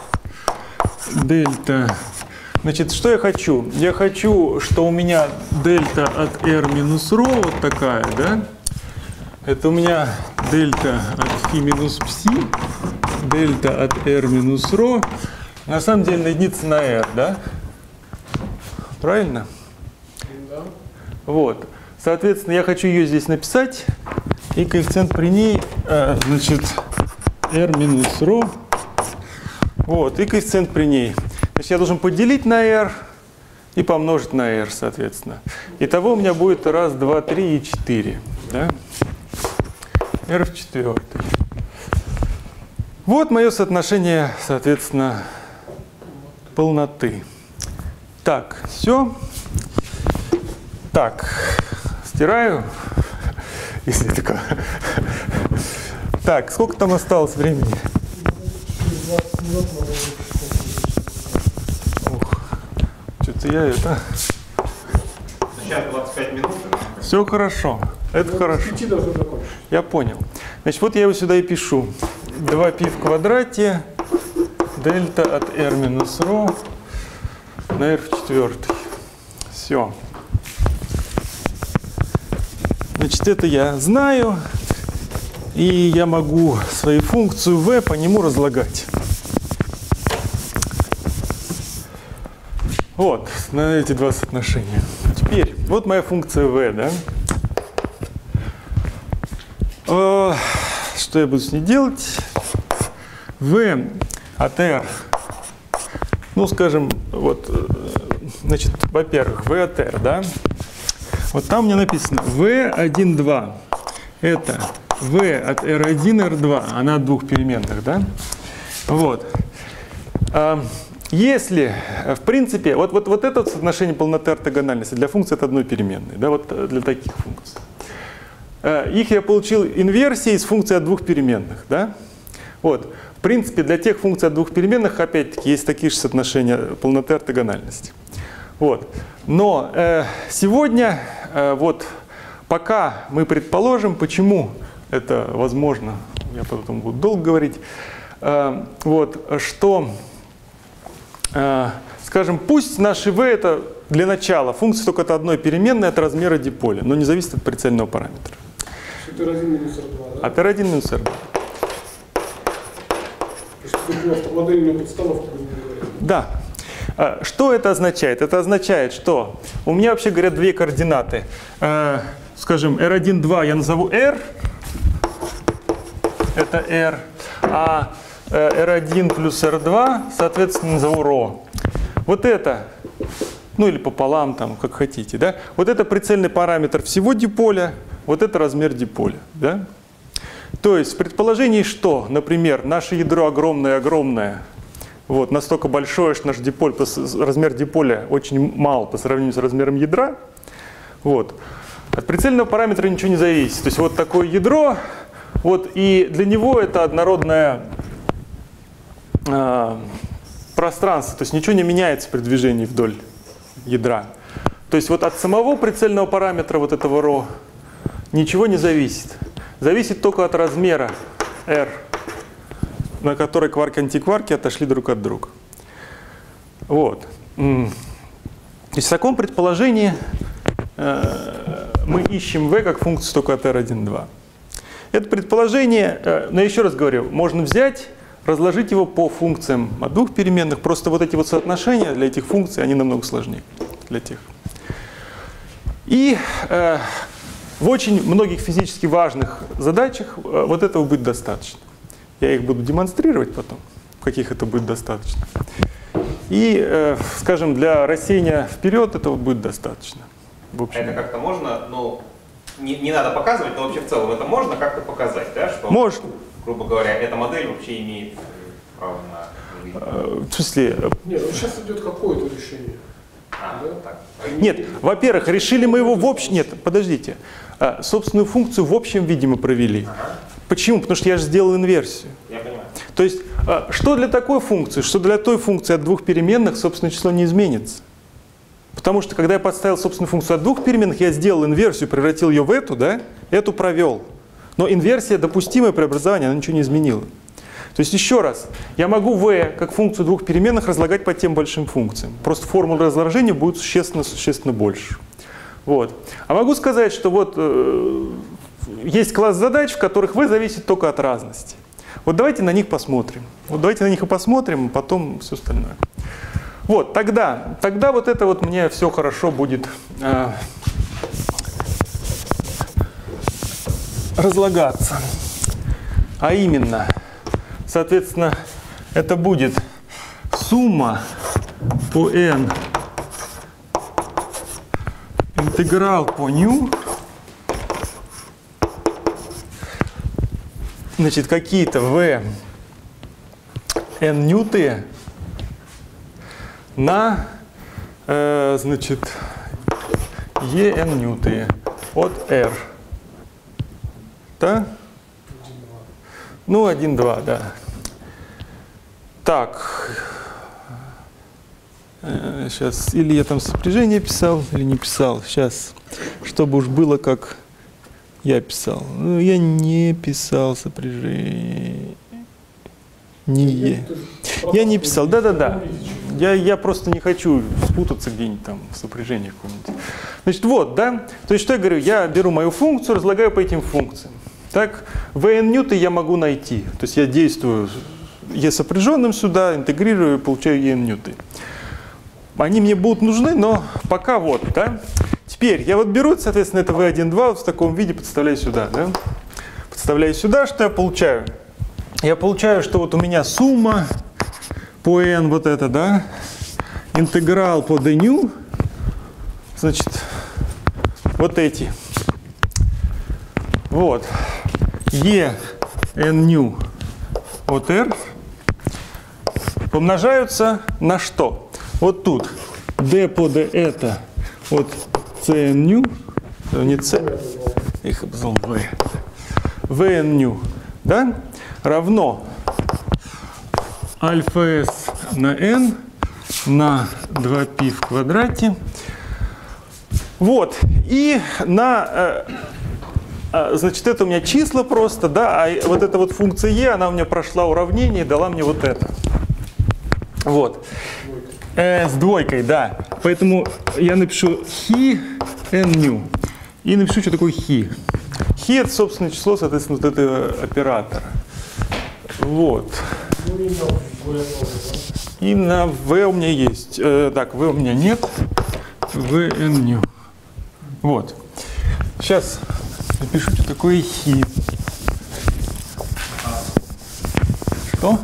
Дельта. Значит, что я хочу? Я хочу, что у меня дельта от r минус ρ вот такая, да? Это у меня дельта от φ минус пси, дельта от r минус ρ. На самом деле на единице на r, да? Правильно? Да. Вот. Соответственно, я хочу ее здесь написать. И коэффициент при ней, значит, r минус ρ. Вот. И коэффициент при ней. Значит, я должен поделить на r и помножить на r, соответственно. Итого у меня будет 1, 2, 3 и 4. Да? r в четвертой. Вот мое соотношение, соответственно, полноты. Так, все. Так, стираю, если такое. Так, сколько там осталось времени? Ух, что-то я это... Сейчас 25 минут. Все хорошо, это хорошо. Я понял. Значит, вот я его сюда и пишу. 2π в квадрате, дельта от r минус ρ на r в четвертой. Все. Значит, это я знаю, и я могу свою функцию v по нему разлагать. Вот, на эти два соотношения. Теперь, вот моя функция v, да? Что я буду с ней делать? v от r, ну, скажем, вот, значит, во-первых, v от r, да? Вот там мне написано v1, 2. Это v от r1, r2. Она от двух переменных, да? Вот. Если, в принципе, вот это вот соотношение полноты ортогональности для функций от одной переменной, да, вот для таких функций. Их я получил инверсией из функций от двух переменных, да? Вот. В принципе, для тех функций от двух переменных, опять-таки, есть такие же соотношения полноты ортогональности. Вот. Но сегодня, вот, пока мы предположим, почему это возможно, я потом буду долго говорить, вот, что, скажем, пусть наши v это для начала функция только от одной переменной от размера диполя, но не зависит от прицельного параметра. От r1 минус r2, да? От r1 минус r2. Модельную подстановку будем говорить. Да. Что это означает? Это означает, что у меня, вообще говоря, две координаты. Скажем, r1, 2 я назову r, это r, а r1 плюс r2, соответственно, назову ρ. Вот это, ну или пополам, там, как хотите, да? Вот это прицельный параметр всего диполя, вот это размер диполя, да? То есть в предположении, что, например, наше ядро огромное-огромное, вот, настолько большое, что наш диполь, размер диполя очень мал по сравнению с размером ядра. Вот. От прицельного параметра ничего не зависит. То есть вот такое ядро, вот, и для него это однородное пространство. То есть ничего не меняется при движении вдоль ядра. То есть вот от самого прицельного параметра вот этого ρ ничего не зависит. Зависит только от размера r, на которой кварки-антикварки отошли друг от друга. Вот. То есть в таком предположении мы ищем v как функцию только от r1, 2. Это предположение, но еще раз говорю, можно взять, разложить его по функциям от двух переменных. Просто вот эти вот соотношения для этих функций, они намного сложнее для тех. И в очень многих физически важных задачах вот этого будет достаточно. Я их буду демонстрировать потом, в каких это будет достаточно. И, скажем, для рассеяния вперед этого будет достаточно. В общем. Это как-то можно, ну, не надо показывать, но вообще в целом это можно как-то показать, да? Что, можно. грубо говоря, эта модель вообще имеет право на В смысле? Нет, ну сейчас идет какое-то решение. Так. Нет, во-первых, решили мы его в общем... Нет, подождите. Собственную функцию в общем виде мы провели. Почему? Потому что я же сделал инверсию. Я понимаю. То есть, что для такой функции, что для той функции от двух переменных, собственное число не изменится. Потому что, когда я подставил собственную функцию от двух переменных, я сделал инверсию, превратил ее в эту, да, эту провел. Но инверсия допустимое преобразование, она ничего не изменила. То есть, еще раз, я могу v как функцию двух переменных разлагать по тем большим функциям. Просто формула разложения будет существенно больше. Вот. А могу сказать, что вот есть класс задач, в которых v зависит только от разности. Вот давайте на них посмотрим. Вот давайте на них и посмотрим, а потом все остальное. Вот, тогда вот это вот мне все хорошо будет разлагаться. А именно, соответственно, это будет сумма по n, интеграл по ню, значит, какие-то v n ньюты на, значит, e n ньюты от r. Да? Ну, 1, 2, да. Так. Сейчас, или я там сопряжение писал, или не писал. Сейчас, чтобы уж было, как я писал. Ну, я не писал сопряжение. Я не писал, да-да-да. Я просто не хочу спутаться где-нибудь там в сопряжении каком-нибудь. Значит, вот, да. То есть, что я говорю? Я беру мою функцию, разлагаю по этим функциям. Так, v n ньюты я могу найти. То есть, я действую e сопряженным сюда, интегрирую, получаю e n ньюты. Они мне будут нужны, но пока вот, да. Теперь, я вот беру, соответственно, это v1, 2 вот в таком виде, подставляю сюда, да. Подставляю сюда, что я получаю? Я получаю, что вот у меня сумма по n вот это, да, интеграл по dν, значит, вот эти. Вот. e n ню от r помножаются на что? Вот тут d по d это от c n ню, не c, их обзал v n ню, да, равно альфа s на n на 2π в квадрате. Вот. И на, значит, это у меня числа просто, да, а вот эта вот функция e, она у меня прошла уравнение и дала мне вот это. Вот. С двойкой, да. Поэтому я напишу хи n ню. И напишу, что такое хи. Хи — это собственное число, соответственно, вот этого оператора. Вот. И на v у меня есть. Так, v у меня нет. v n ню. Вот. Сейчас напишу, что такое хи. Что?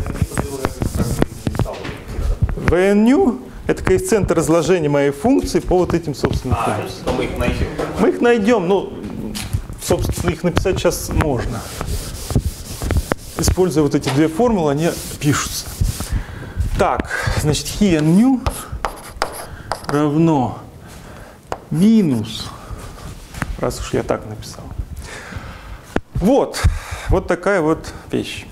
v n ню — это коэффициент разложения моей функции по вот этим собственным функциям. Мы их найдем. Мы их найдем, ну, собственно, их написать сейчас можно. Используя вот эти две формулы, они пишутся. Так, значит, хи n ню равно минус, раз уж я так написал. Вот, вот такая вот вещь.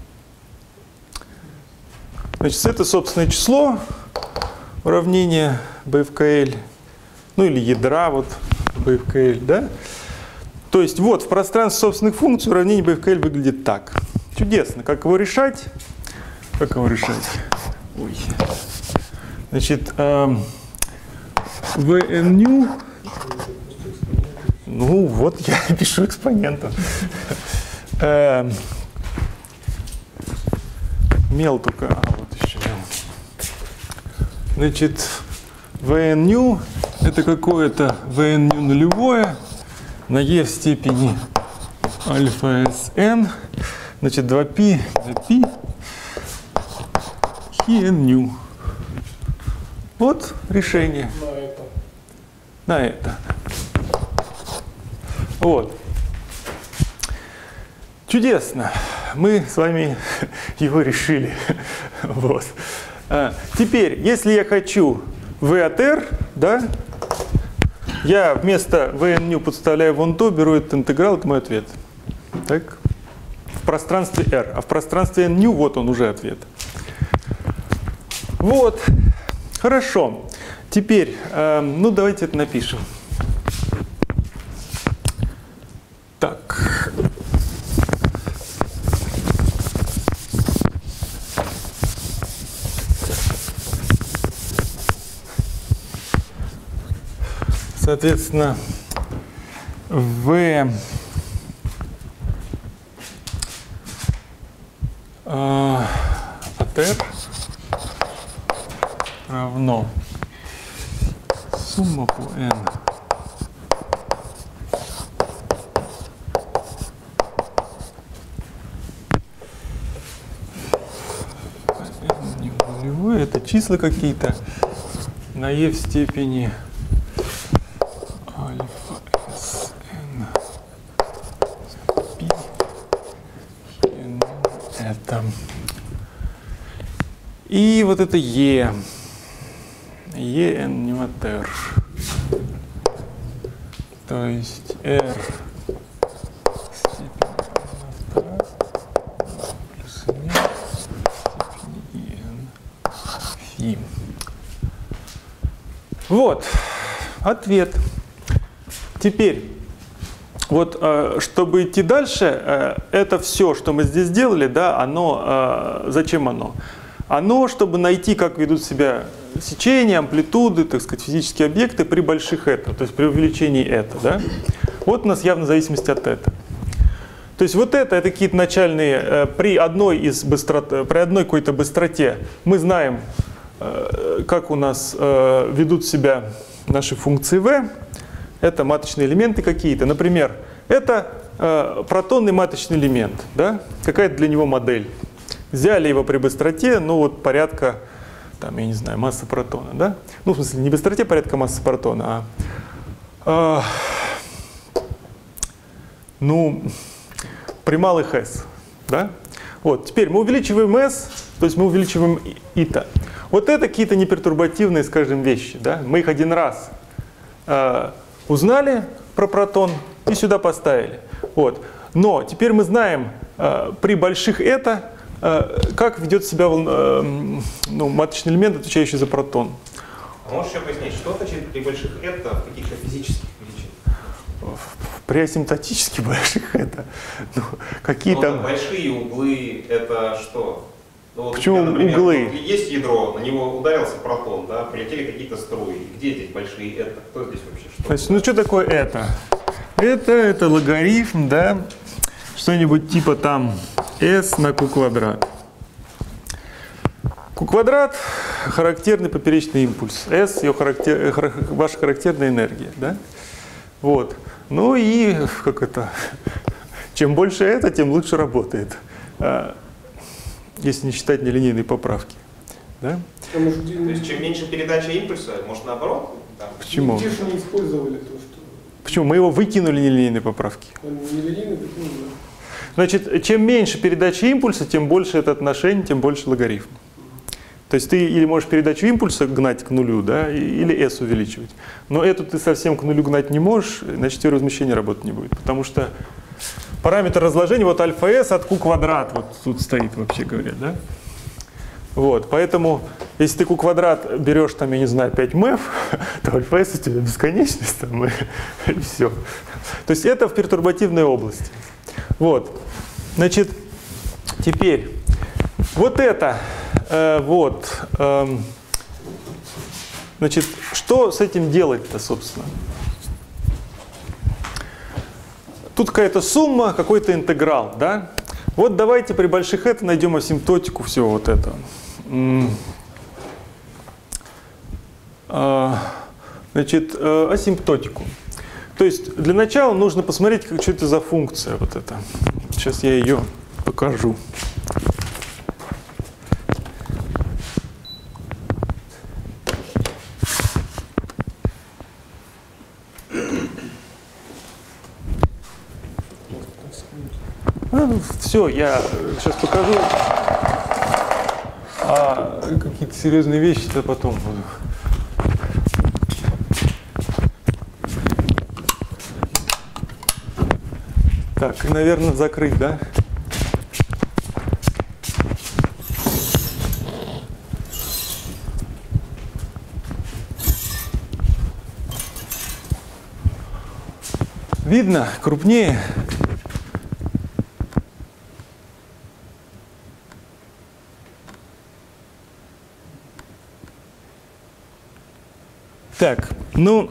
Значит, это собственное число уравнения BFKL, ну или ядра вот BFKL, да? То есть вот в пространстве собственных функций уравнение BFKL выглядит так. Чудесно. Как его решать? Как его решать? Ой. Значит, v n ню, ну вот я пишу экспонентом. Мел только, вот еще мел. Значит, v n ню это какое-то v n ню нулевое на e в степени альфа s n, значит, 2π хи n ню. Вот решение. На это. Вот. Чудесно. Мы с вами его решили. Вот. Теперь, если я хочу v от r, да, я вместо vn подставляю вон то, беру этот интеграл, это мой ответ. Так? В пространстве r. А в пространстве n вот он уже ответ. Вот. Хорошо. Теперь, ну давайте это напишем. Так. Соответственно, v от r равно сумма по n не нулевой, это числа какие-то на e в степени альфа sn π это. И вот это e n не от r. То есть r степень 1/2 плюс n степени n φ. Вот ответ. Теперь, вот чтобы идти дальше, это все, что мы здесь сделали, да, оно, зачем оно? Оно, чтобы найти, как ведут себя сечения, амплитуды, так сказать, физические объекты при больших это, то есть при увеличении это, да. Вот у нас явно зависимость от это. То есть вот это какие-то начальные, при одной какой-то быстроте мы знаем, как у нас ведут себя наши функции v. Это маточные элементы какие-то. Например, это протонный маточный элемент, да? Какая-то для него модель. Взяли его при быстроте, ну вот порядка, там, я не знаю, массы протона, да? Ну, в смысле, не быстроте порядка массы протона, ну, при малых s, да? Вот, теперь мы увеличиваем s, то есть мы увеличиваем ita. Вот это какие-то непертурбативные, скажем, вещи, да? Мы их один раз узнали про протон и сюда поставили. Вот. Но теперь мы знаем при больших это, как ведет себя маточный элемент, отвечающий за протон. А можешь еще пояснить, что значит при больших это в каких-то физических величинах? При асимптотически больших это. Какие-то большие углы это что? Ну, вот почему например, углы? Есть ядро, на него ударился протон, да, полетели какие-то струи. Где здесь большие это? Кто здесь вообще? Что? Значит, ну что такое это? Это логарифм, да, что-нибудь типа там s на q квадрат. Q квадрат — характерный поперечный импульс. S — ваша характерная энергия, да? Вот. Ну и как это? Чем больше это, тем лучше работает. Если не считать нелинейные поправки. Да? То есть чем меньше передача импульса, может наоборот? Да. Почему? Те, что не использовали то, что... Почему? Мы его выкинули нелинейные поправки. Нелинейные, так ну, да. Значит, чем меньше передача импульса, тем больше это отношение, тем больше логарифм. То есть ты или можешь передачу импульса гнать к нулю, да, или s увеличивать. Но эту ты совсем к нулю гнать не можешь, значит, теория возмущения работать не будет. Потому что параметр разложения, вот альфа s от q квадрат, вот тут стоит, вообще говоря, да? Вот, поэтому, если ты q квадрат берешь, там, я не знаю, 5 мэф, то альфа s у тебя бесконечность, там, и все. То есть это в пертурбативной области. Вот, значит, теперь, вот это, значит, что с этим делать-то, собственно? Тут какая-то сумма, какой-то интеграл, да? Вот давайте при больших это найдем асимптотику всего вот этого. Значит, асимптотику. То есть для начала нужно посмотреть, что это за функция вот эта. Сейчас я ее покажу. Все, я сейчас покажу. А какие-то серьезные вещи-то потом буду. Так, наверное, закрыть, да? Видно? Крупнее. Так, ну,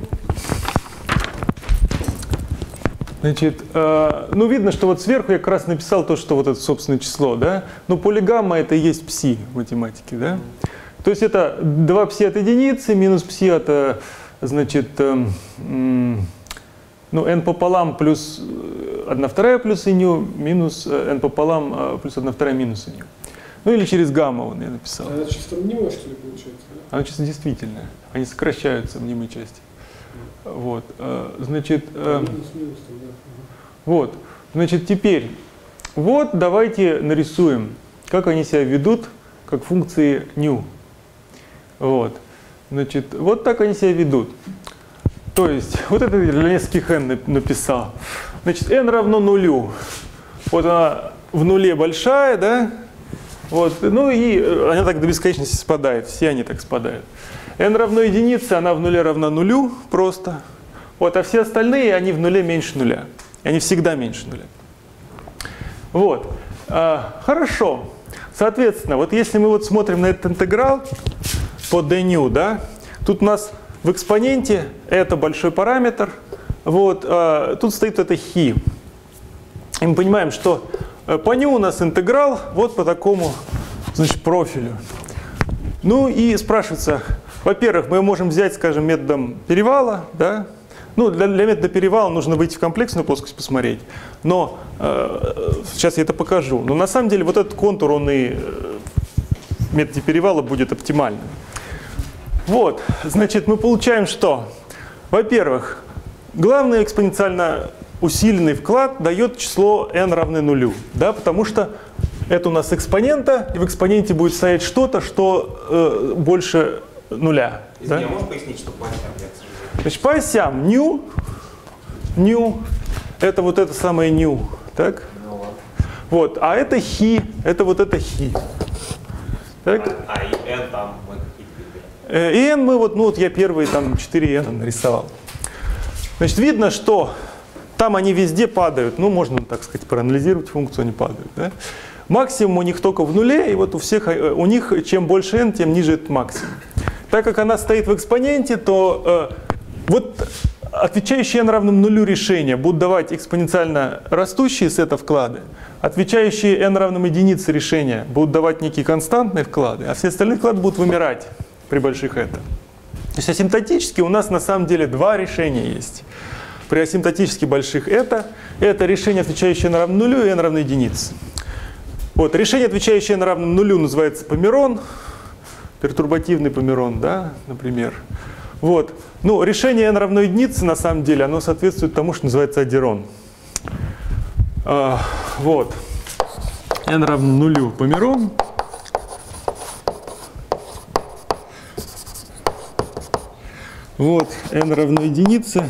значит, ну видно, что вот сверху я как раз написал то, что вот это собственное число, да? Ну, полигамма это и есть пси в математике, да? То есть это 2 пси от единицы минус пси от, значит, ну, n пополам плюс 1/2 плюс иню минус n пополам плюс 1/2 минус иню. Ну или через гамма он я написал. Она чисто мнимая, что ли, получается? Да? Она чисто действительная. Они сокращаются в мнимой части. Вот. Значит, Минус, там, да. вот. Значит, теперь, вот давайте нарисуем, как они себя ведут, как функции new. Вот. Значит, вот так они себя ведут. То есть, вот это для нескольких n написал. Значит, n равно нулю. Вот она в нуле большая, да? Вот, ну и она так до бесконечности спадает, все они так спадают. n равно единице, она в нуле равна нулю просто. Вот, а все остальные, они в нуле меньше нуля. Они всегда меньше нуля. Вот, хорошо. Соответственно, вот если мы вот смотрим на этот интеграл по dnu, да, тут у нас в экспоненте это большой параметр, вот, тут стоит это хи. И мы понимаем, что по ню у нас интеграл вот по такому, значит, профилю. Ну и спрашивается, во-первых, мы можем взять, скажем, методом перевала, да? Ну, для метода перевала нужно выйти в комплексную плоскость посмотреть, но сейчас я это покажу. Но на самом деле вот этот контур, он и в методе перевала будет оптимальным. Вот, значит, мы получаем что? Во-первых, главный экспоненциально усиленный вклад дает число n равное нулю, да, потому что это у нас экспонента, и в экспоненте будет стоять что-то, что больше нуля. Извини, да? а можешь пояснить, что по осям? Значит, по осям new, это вот это самое new, так? Ну, ладно. Вот, а это хи, это вот это хи. Так? И n там мы какие-то выбираем. И n мы вот, ну вот я первые там 4 n нарисовал. Значит, видно, что там они везде падают. Ну, можно, так сказать, проанализировать функцию, они падают. Да? Максимум у них только в нуле, и вот у всех, у них чем больше n, тем ниже этот максимум. Так как она стоит в экспоненте, то вот отвечающие n равным нулю решения будут давать экспоненциально растущие сета вклады, отвечающие n равным единице решения будут давать некие константные вклады, а все остальные вклады будут вымирать при больших это. То есть асимптотически у нас на самом деле два решения есть. При асимптотически больших это решение, отвечающее n равно нулю, и n равно единице. Вот, решение, отвечающее n равно нулю, называется померон, пертурбативный померон, да, например. Вот. Ну, решение n равно единице, на самом деле, оно соответствует тому, что называется аддерон. Вот. n равно нулю померон. Вот, n равно единице.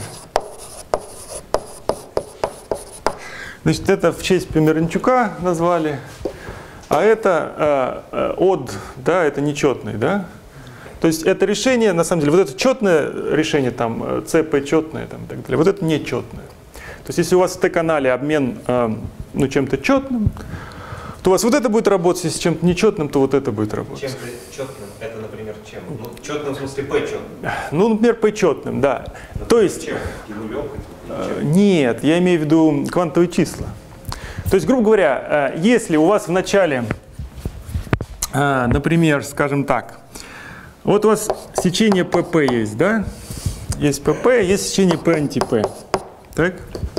Значит, это в честь Померанчука назвали. А это да, это нечетный, да? То есть это решение, на самом деле, вот это четное решение, там, CP четное, там, и так далее, вот это нечетное. То есть если у вас в Т-канале обмен ну, чем-то четным, то у вас вот это будет работать, если чем-то нечетным, то вот это будет работать. Чем-то четным, это, например, чем? Ну, четным в смысле P четным. Ну, например, P четным, да. Например, То есть, чем? Нулем? нет, я имею в виду квантовые числа. То есть, грубо говоря, если у вас в начале, например, скажем так, вот у вас сечение pp есть, да? Есть pp, есть сечение p анти-p. Так?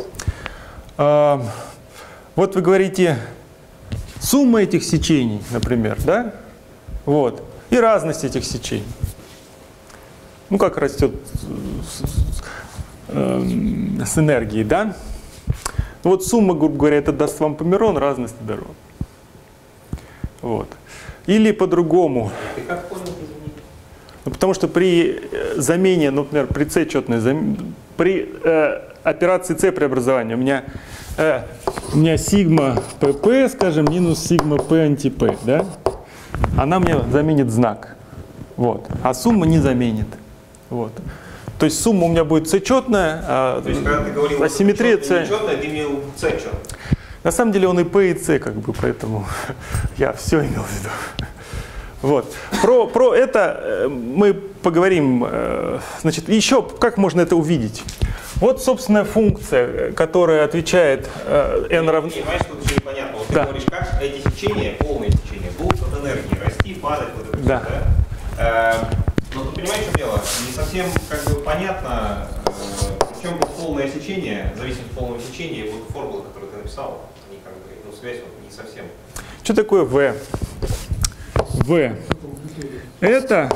Вот вы говорите сумма этих сечений, например, да? Вот. И разность этих сечений. Ну, как растет с энергией, да? Вот сумма, грубо говоря, это даст вам померон, разность аддерон. Вот. Или по-другому. Ты как понял, извини? Ну, потому что при замене, например, при C-четной замене, при операции C преобразования у меня сигма pp, скажем, минус сигма p анти-p, да? Она мне заменит знак. Вот. А сумма не заменит. Вот. То есть сумма у меня будет C-четная, То есть, когда ты говорил, асимметрия C. нечетная, ты имел C-четная. На самом деле он и P, и C, как бы, поэтому я все имел в виду. Вот. Про это мы поговорим. Значит, еще как можно это увидеть? Вот, собственная функция, которая отвечает n равно... Понимаешь, тут очень непонятно. Вот Да. ты говоришь, как эти течения, полные течения, будут от энергии расти, падать, вот это Да. все, да? Но ты понимаешь, в чем дело? Не совсем как бы понятно, в чем полное сечение, зависимость от полного сечения, и вот формулы, которые ты написал, они как бы, ну, связь вот не совсем. Что такое V? V. Это...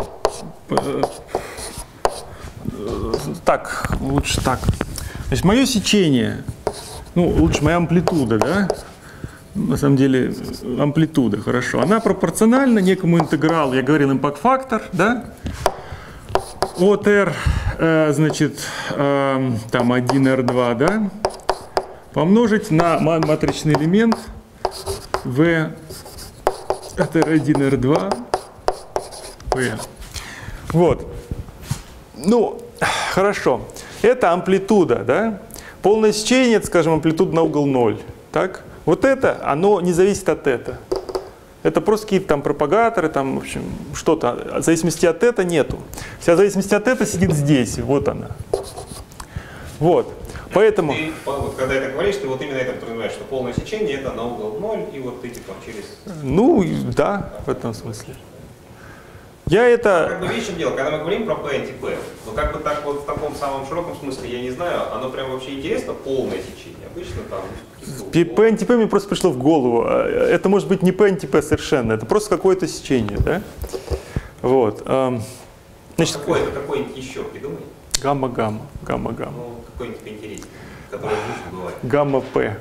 Так, лучше так. То есть мое сечение, ну, лучше моя амплитуда, да? На самом деле амплитуда, хорошо. Она пропорциональна некому интегралу, я говорил, импакт-фактор, да? От R, значит, там 1R2, да? Помножить на матричный элемент V от R1, R2, P. Вот. Ну, хорошо. Это амплитуда, да? Полное сечение, скажем, амплитуда на угол 0. Так? Вот это, оно не зависит от это. Это просто какие-то там пропагаторы, там, в общем, что-то. Зависимости от это нету. Вся зависимость от это сидит здесь, вот она. Вот. Поэтому... Ты, вот, когда это говоришь, ты вот именно это подразумеваешь, что полное сечение это на угол 0, и вот ты типа через... Ну, да, в этом смысле. Я это... Как бы видишь, в чем дело, когда мы говорим про P анти-P, ну как бы так вот в таком самом широком смысле, я не знаю, оно прям вообще интересно, полное сечение. Обычно там... P анти-P мне просто пришло в голову. Это может быть не P анти-P совершенно, это просто какое-то сечение, да? Вот. Значит, какой-нибудь еще придумай. Гамма-гамма. Ну, какой-нибудь поинтереснее, который лучше бывает. Гамма-P.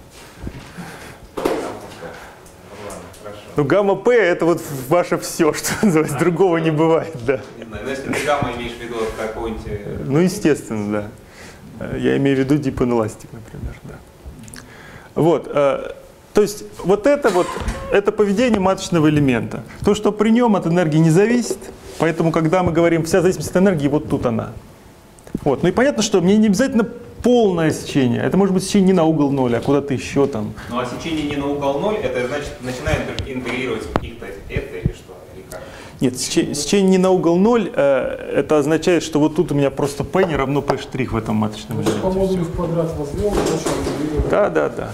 Хорошо. Ну, гамма-P это вот ваше все, что называется, другого не бывает, да. Не знаю, но если ты гамма имеешь в виду какой-нибудь... Ну, естественно, да. Я имею в виду deep inelastic, например, да. Вот, то есть вот это поведение маточного элемента. То, что при нем от энергии не зависит, поэтому, когда мы говорим вся зависимость от энергии, вот тут она. Вот, ну и понятно, что мне не обязательно полное сечение. Это может быть сечение не на угол 0, а куда-то еще там. Ну а сечение не на угол 0, это значит начинает интегрировать каких-то это или что? Или как? Нет, сечение не на угол 0, это означает, что вот тут у меня просто P не равно P' в этом маточном Значит, по элементе. модулю в квадрат возвел, начал интегрировать. Да.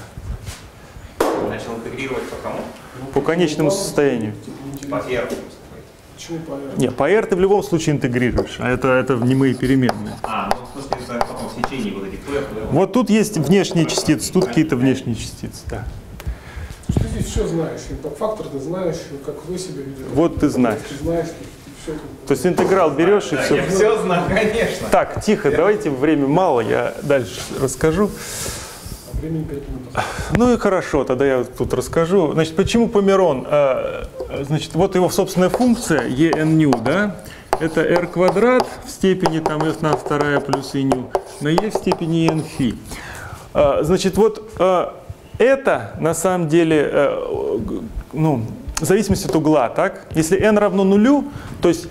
Начал интегрировать по кому? По конечному состоянию. По R. Почему по R? Не, по R ты в любом случае интегрируешь, а это не мои переменные. Ну в смысле, это потом сечение вот этих P. Вот тут есть внешние частицы, тут какие-то внешние частицы, да. Ты здесь все знаешь, импакт-фактор ты знаешь, как вы себя ведете. Вот ты знаешь. Ты знаешь, все. То есть интеграл берешь и все. Я все знаю, конечно. Так, тихо, давайте, время мало, я дальше расскажу. А времени 5 минут. Ну и хорошо, тогда я тут расскажу. Значит, почему померон? Значит, вот его собственная функция ENU, да? Это r квадрат в степени там f на 2 плюс ENU на e в степени n фи. Значит, вот это на самом деле, ну, зависимость от угла, так? Если n равно нулю, то есть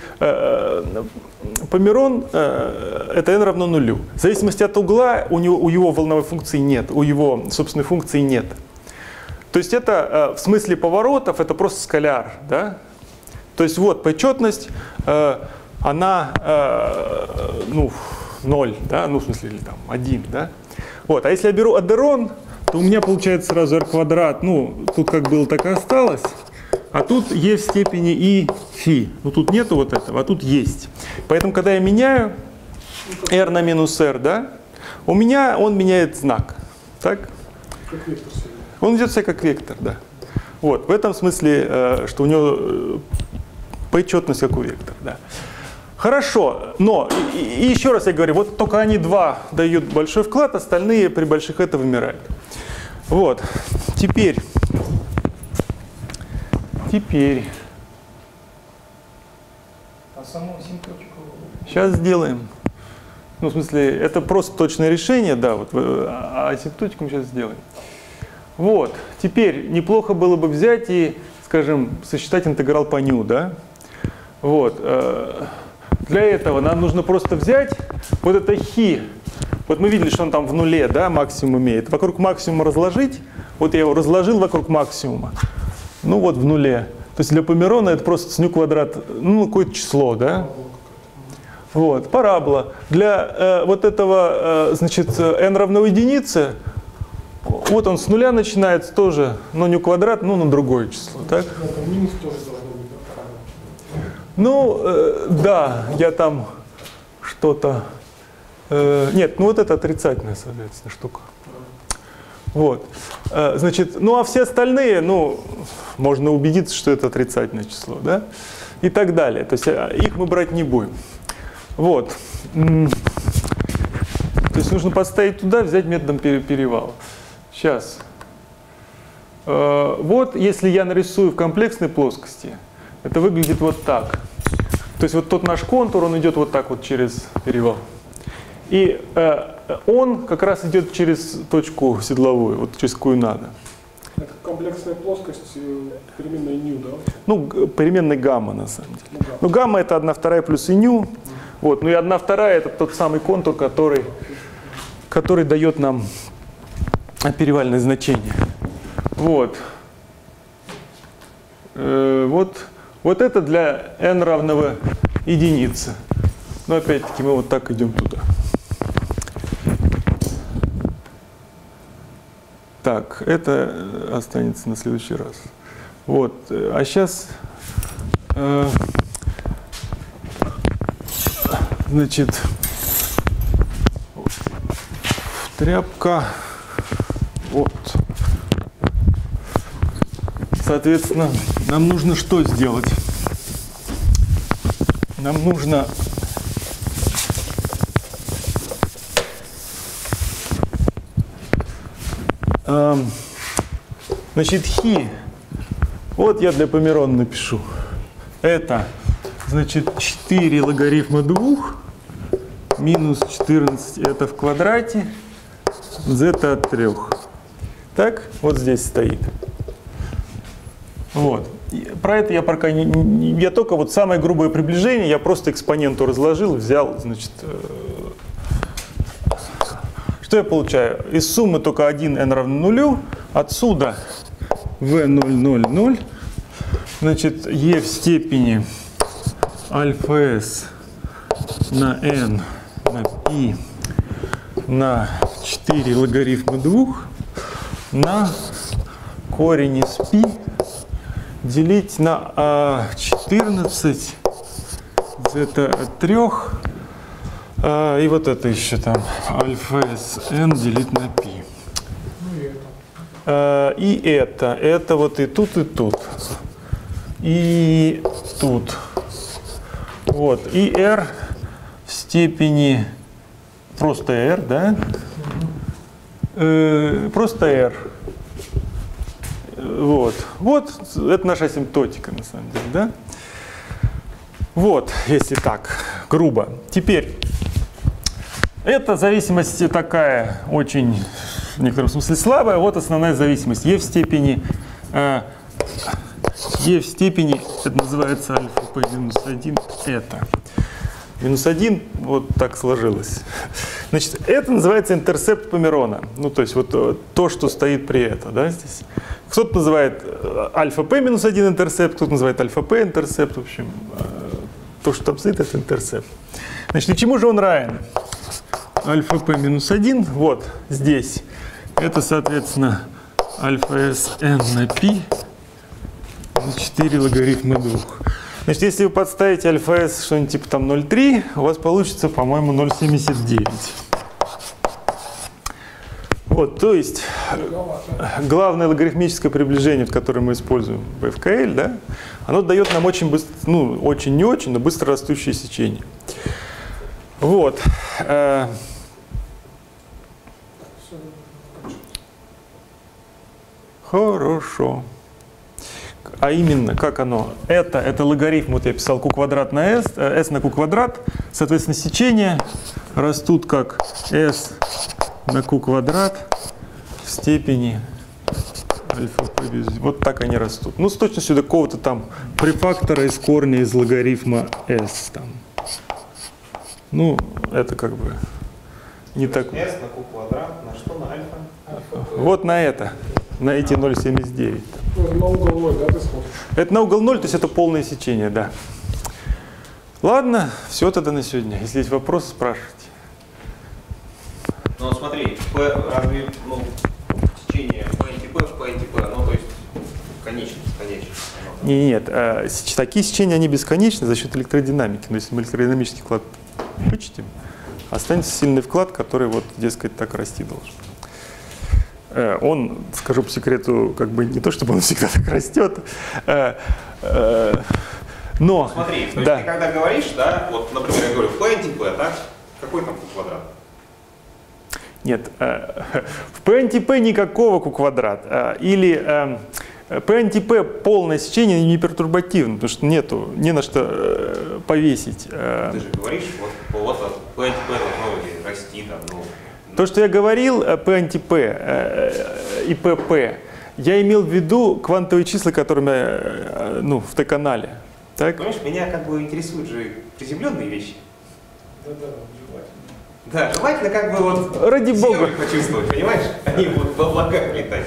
померон это n равно нулю. В зависимости от угла у его волновой функции нет, у его собственной функции нет. То есть это в смысле поворотов это просто скаляр, да? То есть вот почетность, она ну, 0, да? Ну в смысле или там 1, да? Вот, а если я беру адерон, то у меня получается сразу r квадрат, ну тут как было, так и осталось. А тут e в степени и фи. Ну тут нету вот этого, а тут есть. Поэтому, когда я меняю r на минус r, да, у меня он меняет знак. Так? Как вектор сегодня. Он ведет себя как вектор, да. Вот, в этом смысле, что у него p-четность как у вектора, да. Хорошо, но и еще раз я говорю, вот только они два дают большой вклад, остальные при больших это вымирают. Вот, теперь... теперь А саму асимптотику? сейчас сделаем. Ну, в смысле, это просто точное решение, да, вот, а асимптотику мы сейчас сделаем. Вот, теперь неплохо было бы взять и, скажем, сосчитать интеграл по ню, да? Вот, для этого нам нужно просто взять вот это хи. Вот мы видели, что он там в нуле, да, максимум имеет. Вокруг максимума разложить. Вот я его разложил вокруг максимума. Ну вот в нуле. То есть для Померона это просто с ню квадрат, ну какое-то число, да? Вот, парабола. Для вот этого, значит, n равно единице, вот он с нуля начинается тоже, но ню квадрат, ну на другое число, так? Минус тоже должно быть, да? Ну, да, я там что-то... нет, ну вот это отрицательная, соответственно, штука. Вот. Значит, ну а все остальные, ну, можно убедиться, что это отрицательное число, да? И так далее. То есть их мы брать не будем. Вот. То есть нужно поставить туда, взять методом перевала. Сейчас. Вот, если я нарисую в комплексной плоскости, это выглядит вот так. То есть вот тот наш контур, он идет вот так вот через перевал. И он как раз идет через точку седловую, вот через какую надо. Это комплексная плоскость переменной ню, да? Ну, переменной гамма, на самом деле. Ну, гамма это 1/2 плюс и ню. Вот. Ну и 1/2 это тот самый контур, который дает нам перевальное значение. Вот. Вот это для n равного единице. Но опять-таки мы вот так идем туда. Так, это останется на следующий раз. Вот. А сейчас, значит, тряпка. Вот. Соответственно, нам нужно что сделать? Нам нужно значит, хи. Вот я для Померона напишу. Это, значит, 4 логарифма 2 минус 14 это в квадрате z от 3. Так, вот здесь стоит. Вот. Про это я пока я только вот самое грубое приближение, я просто экспоненту разложил, взял, значит, что я получаю? Из суммы только 1 n равно 0, отсюда v 0, 0, 0, значит, e в степени альфа s на n на π на 4 логарифма 2 на корень из π делить на 14 z от 3 и вот это еще там альфа s n делить на π. И это вот и тут, и тут. И тут. Вот. И r в степени просто r, да? Просто r. Вот. Вот это наша асимптотика, на самом деле, да? Вот, если так, грубо. Теперь, эта зависимость такая очень, в некотором смысле, слабая. Вот основная зависимость. e в степени, это называется альфа p минус 1, это. Минус 1, вот так сложилось. Значит, это называется интерсепт Померона. Ну, то есть вот то, что стоит при этом, да, здесь. Кто-то называет альфа p минус 1 интерсепт, кто-то называет альфа p интерсепт. В общем, то, что там стоит, это интерсепт. Значит, и чему же он равен? Альфа p минус 1, вот здесь. Это, соответственно, альфа s n на π на 4 логарифма 2. Значит, если вы подставите альфа s что-нибудь типа там 0,3, у вас получится, по-моему, 0,79. Вот, то есть главное логарифмическое приближение, которое мы используем в FKL, да, оно дает нам очень быстро, ну, очень не очень, но быстро растущее сечение. Вот. Хорошо. А именно, как оно? Это логарифм, вот я писал q квадрат на s, s на q квадрат. Соответственно, сечения растут как s на q квадрат в степени альфа p без... Вот так они растут. Ну, с точностью до какого-то там префактора из корня из логарифма s. Там. Ну, это как бы не так... S на q квадрат, на что? На альфа? Вот на это, на эти 0,79. Ну, на угол 0, да, ты смотришь? Это на угол 0, то есть это полное сечение, да. Ладно, все тогда на сегодня. Если есть вопросы, спрашивайте. Ну, смотри, разве, течение P антиP, P антиP, ну, то есть, конечно, бесконечно. Нет, такие сечения, они бесконечны за счет электродинамики. Но если мы электродинамический вклад вычтем, останется сильный вклад, который, вот, дескать, так расти должен. Он, скажу по секрету, как бы не то, чтобы он всегда так растет, но... Смотри, то есть да. ты когда говоришь, да, вот, например, я говорю P антиP, так, какой там q квадрат? Нет, в P антиP никакого q квадрат. Или P антиP полное сечение не пертурбативно, потому что нету, не на что повесить. Ты же говоришь, вот P антиP должно расти там, ну... То, что я говорил, P антиP и PP, я имел в виду квантовые числа, которыми, ну, в Т-канале. Так? Понимаешь, меня как бы интересуют же приземленные вещи. Да-да, желательно. Да, желательно как бы вот... Ради бога. Почувствовать, понимаешь? Они вот в облаках летать.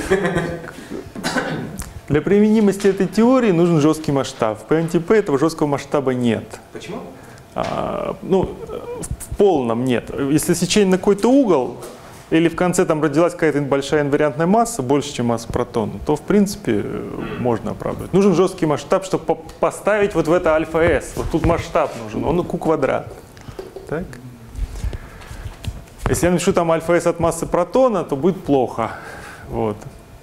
Для применимости этой теории нужен жесткий масштаб. В P антиP этого жесткого масштаба нет. Почему? Ну, в полном нет. Если сечение на какой-то угол, или в конце там родилась какая-то большая инвариантная масса, больше, чем масса протона, то, в принципе, можно оправдывать. Нужен жесткий масштаб, чтобы поставить вот в это альфа-s. Вот тут масштаб нужен, он q квадрат. Так? Если я напишу там альфа-s от массы протона, то будет плохо. Вот.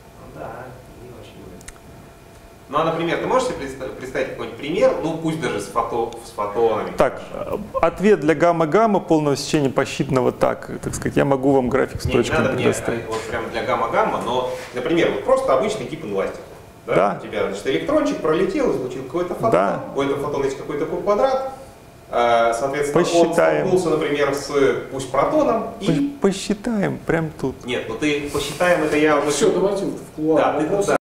Ну, а, например, ты можешь себе представить какой-нибудь пример, ну, пусть даже с фотонами? Так, ответ для гамма-гамма полного сечения посчитанного так сказать, я могу вам график с точками не надо предоставить. мне вот прям для гамма-гамма, но, например, вот просто обычный тип инластика. Да? Да. У тебя, значит, электрончик пролетел, излучил какой-то фотон, Да. у этого фотона есть какой-то q квадрат, соответственно, Посчитаем. он столкнулся, например, с пусть протоном и... Посчитаем прямо тут. Нет, ну ты посчитаем, это я... Все, давайте в кулуар. Да, ты, да.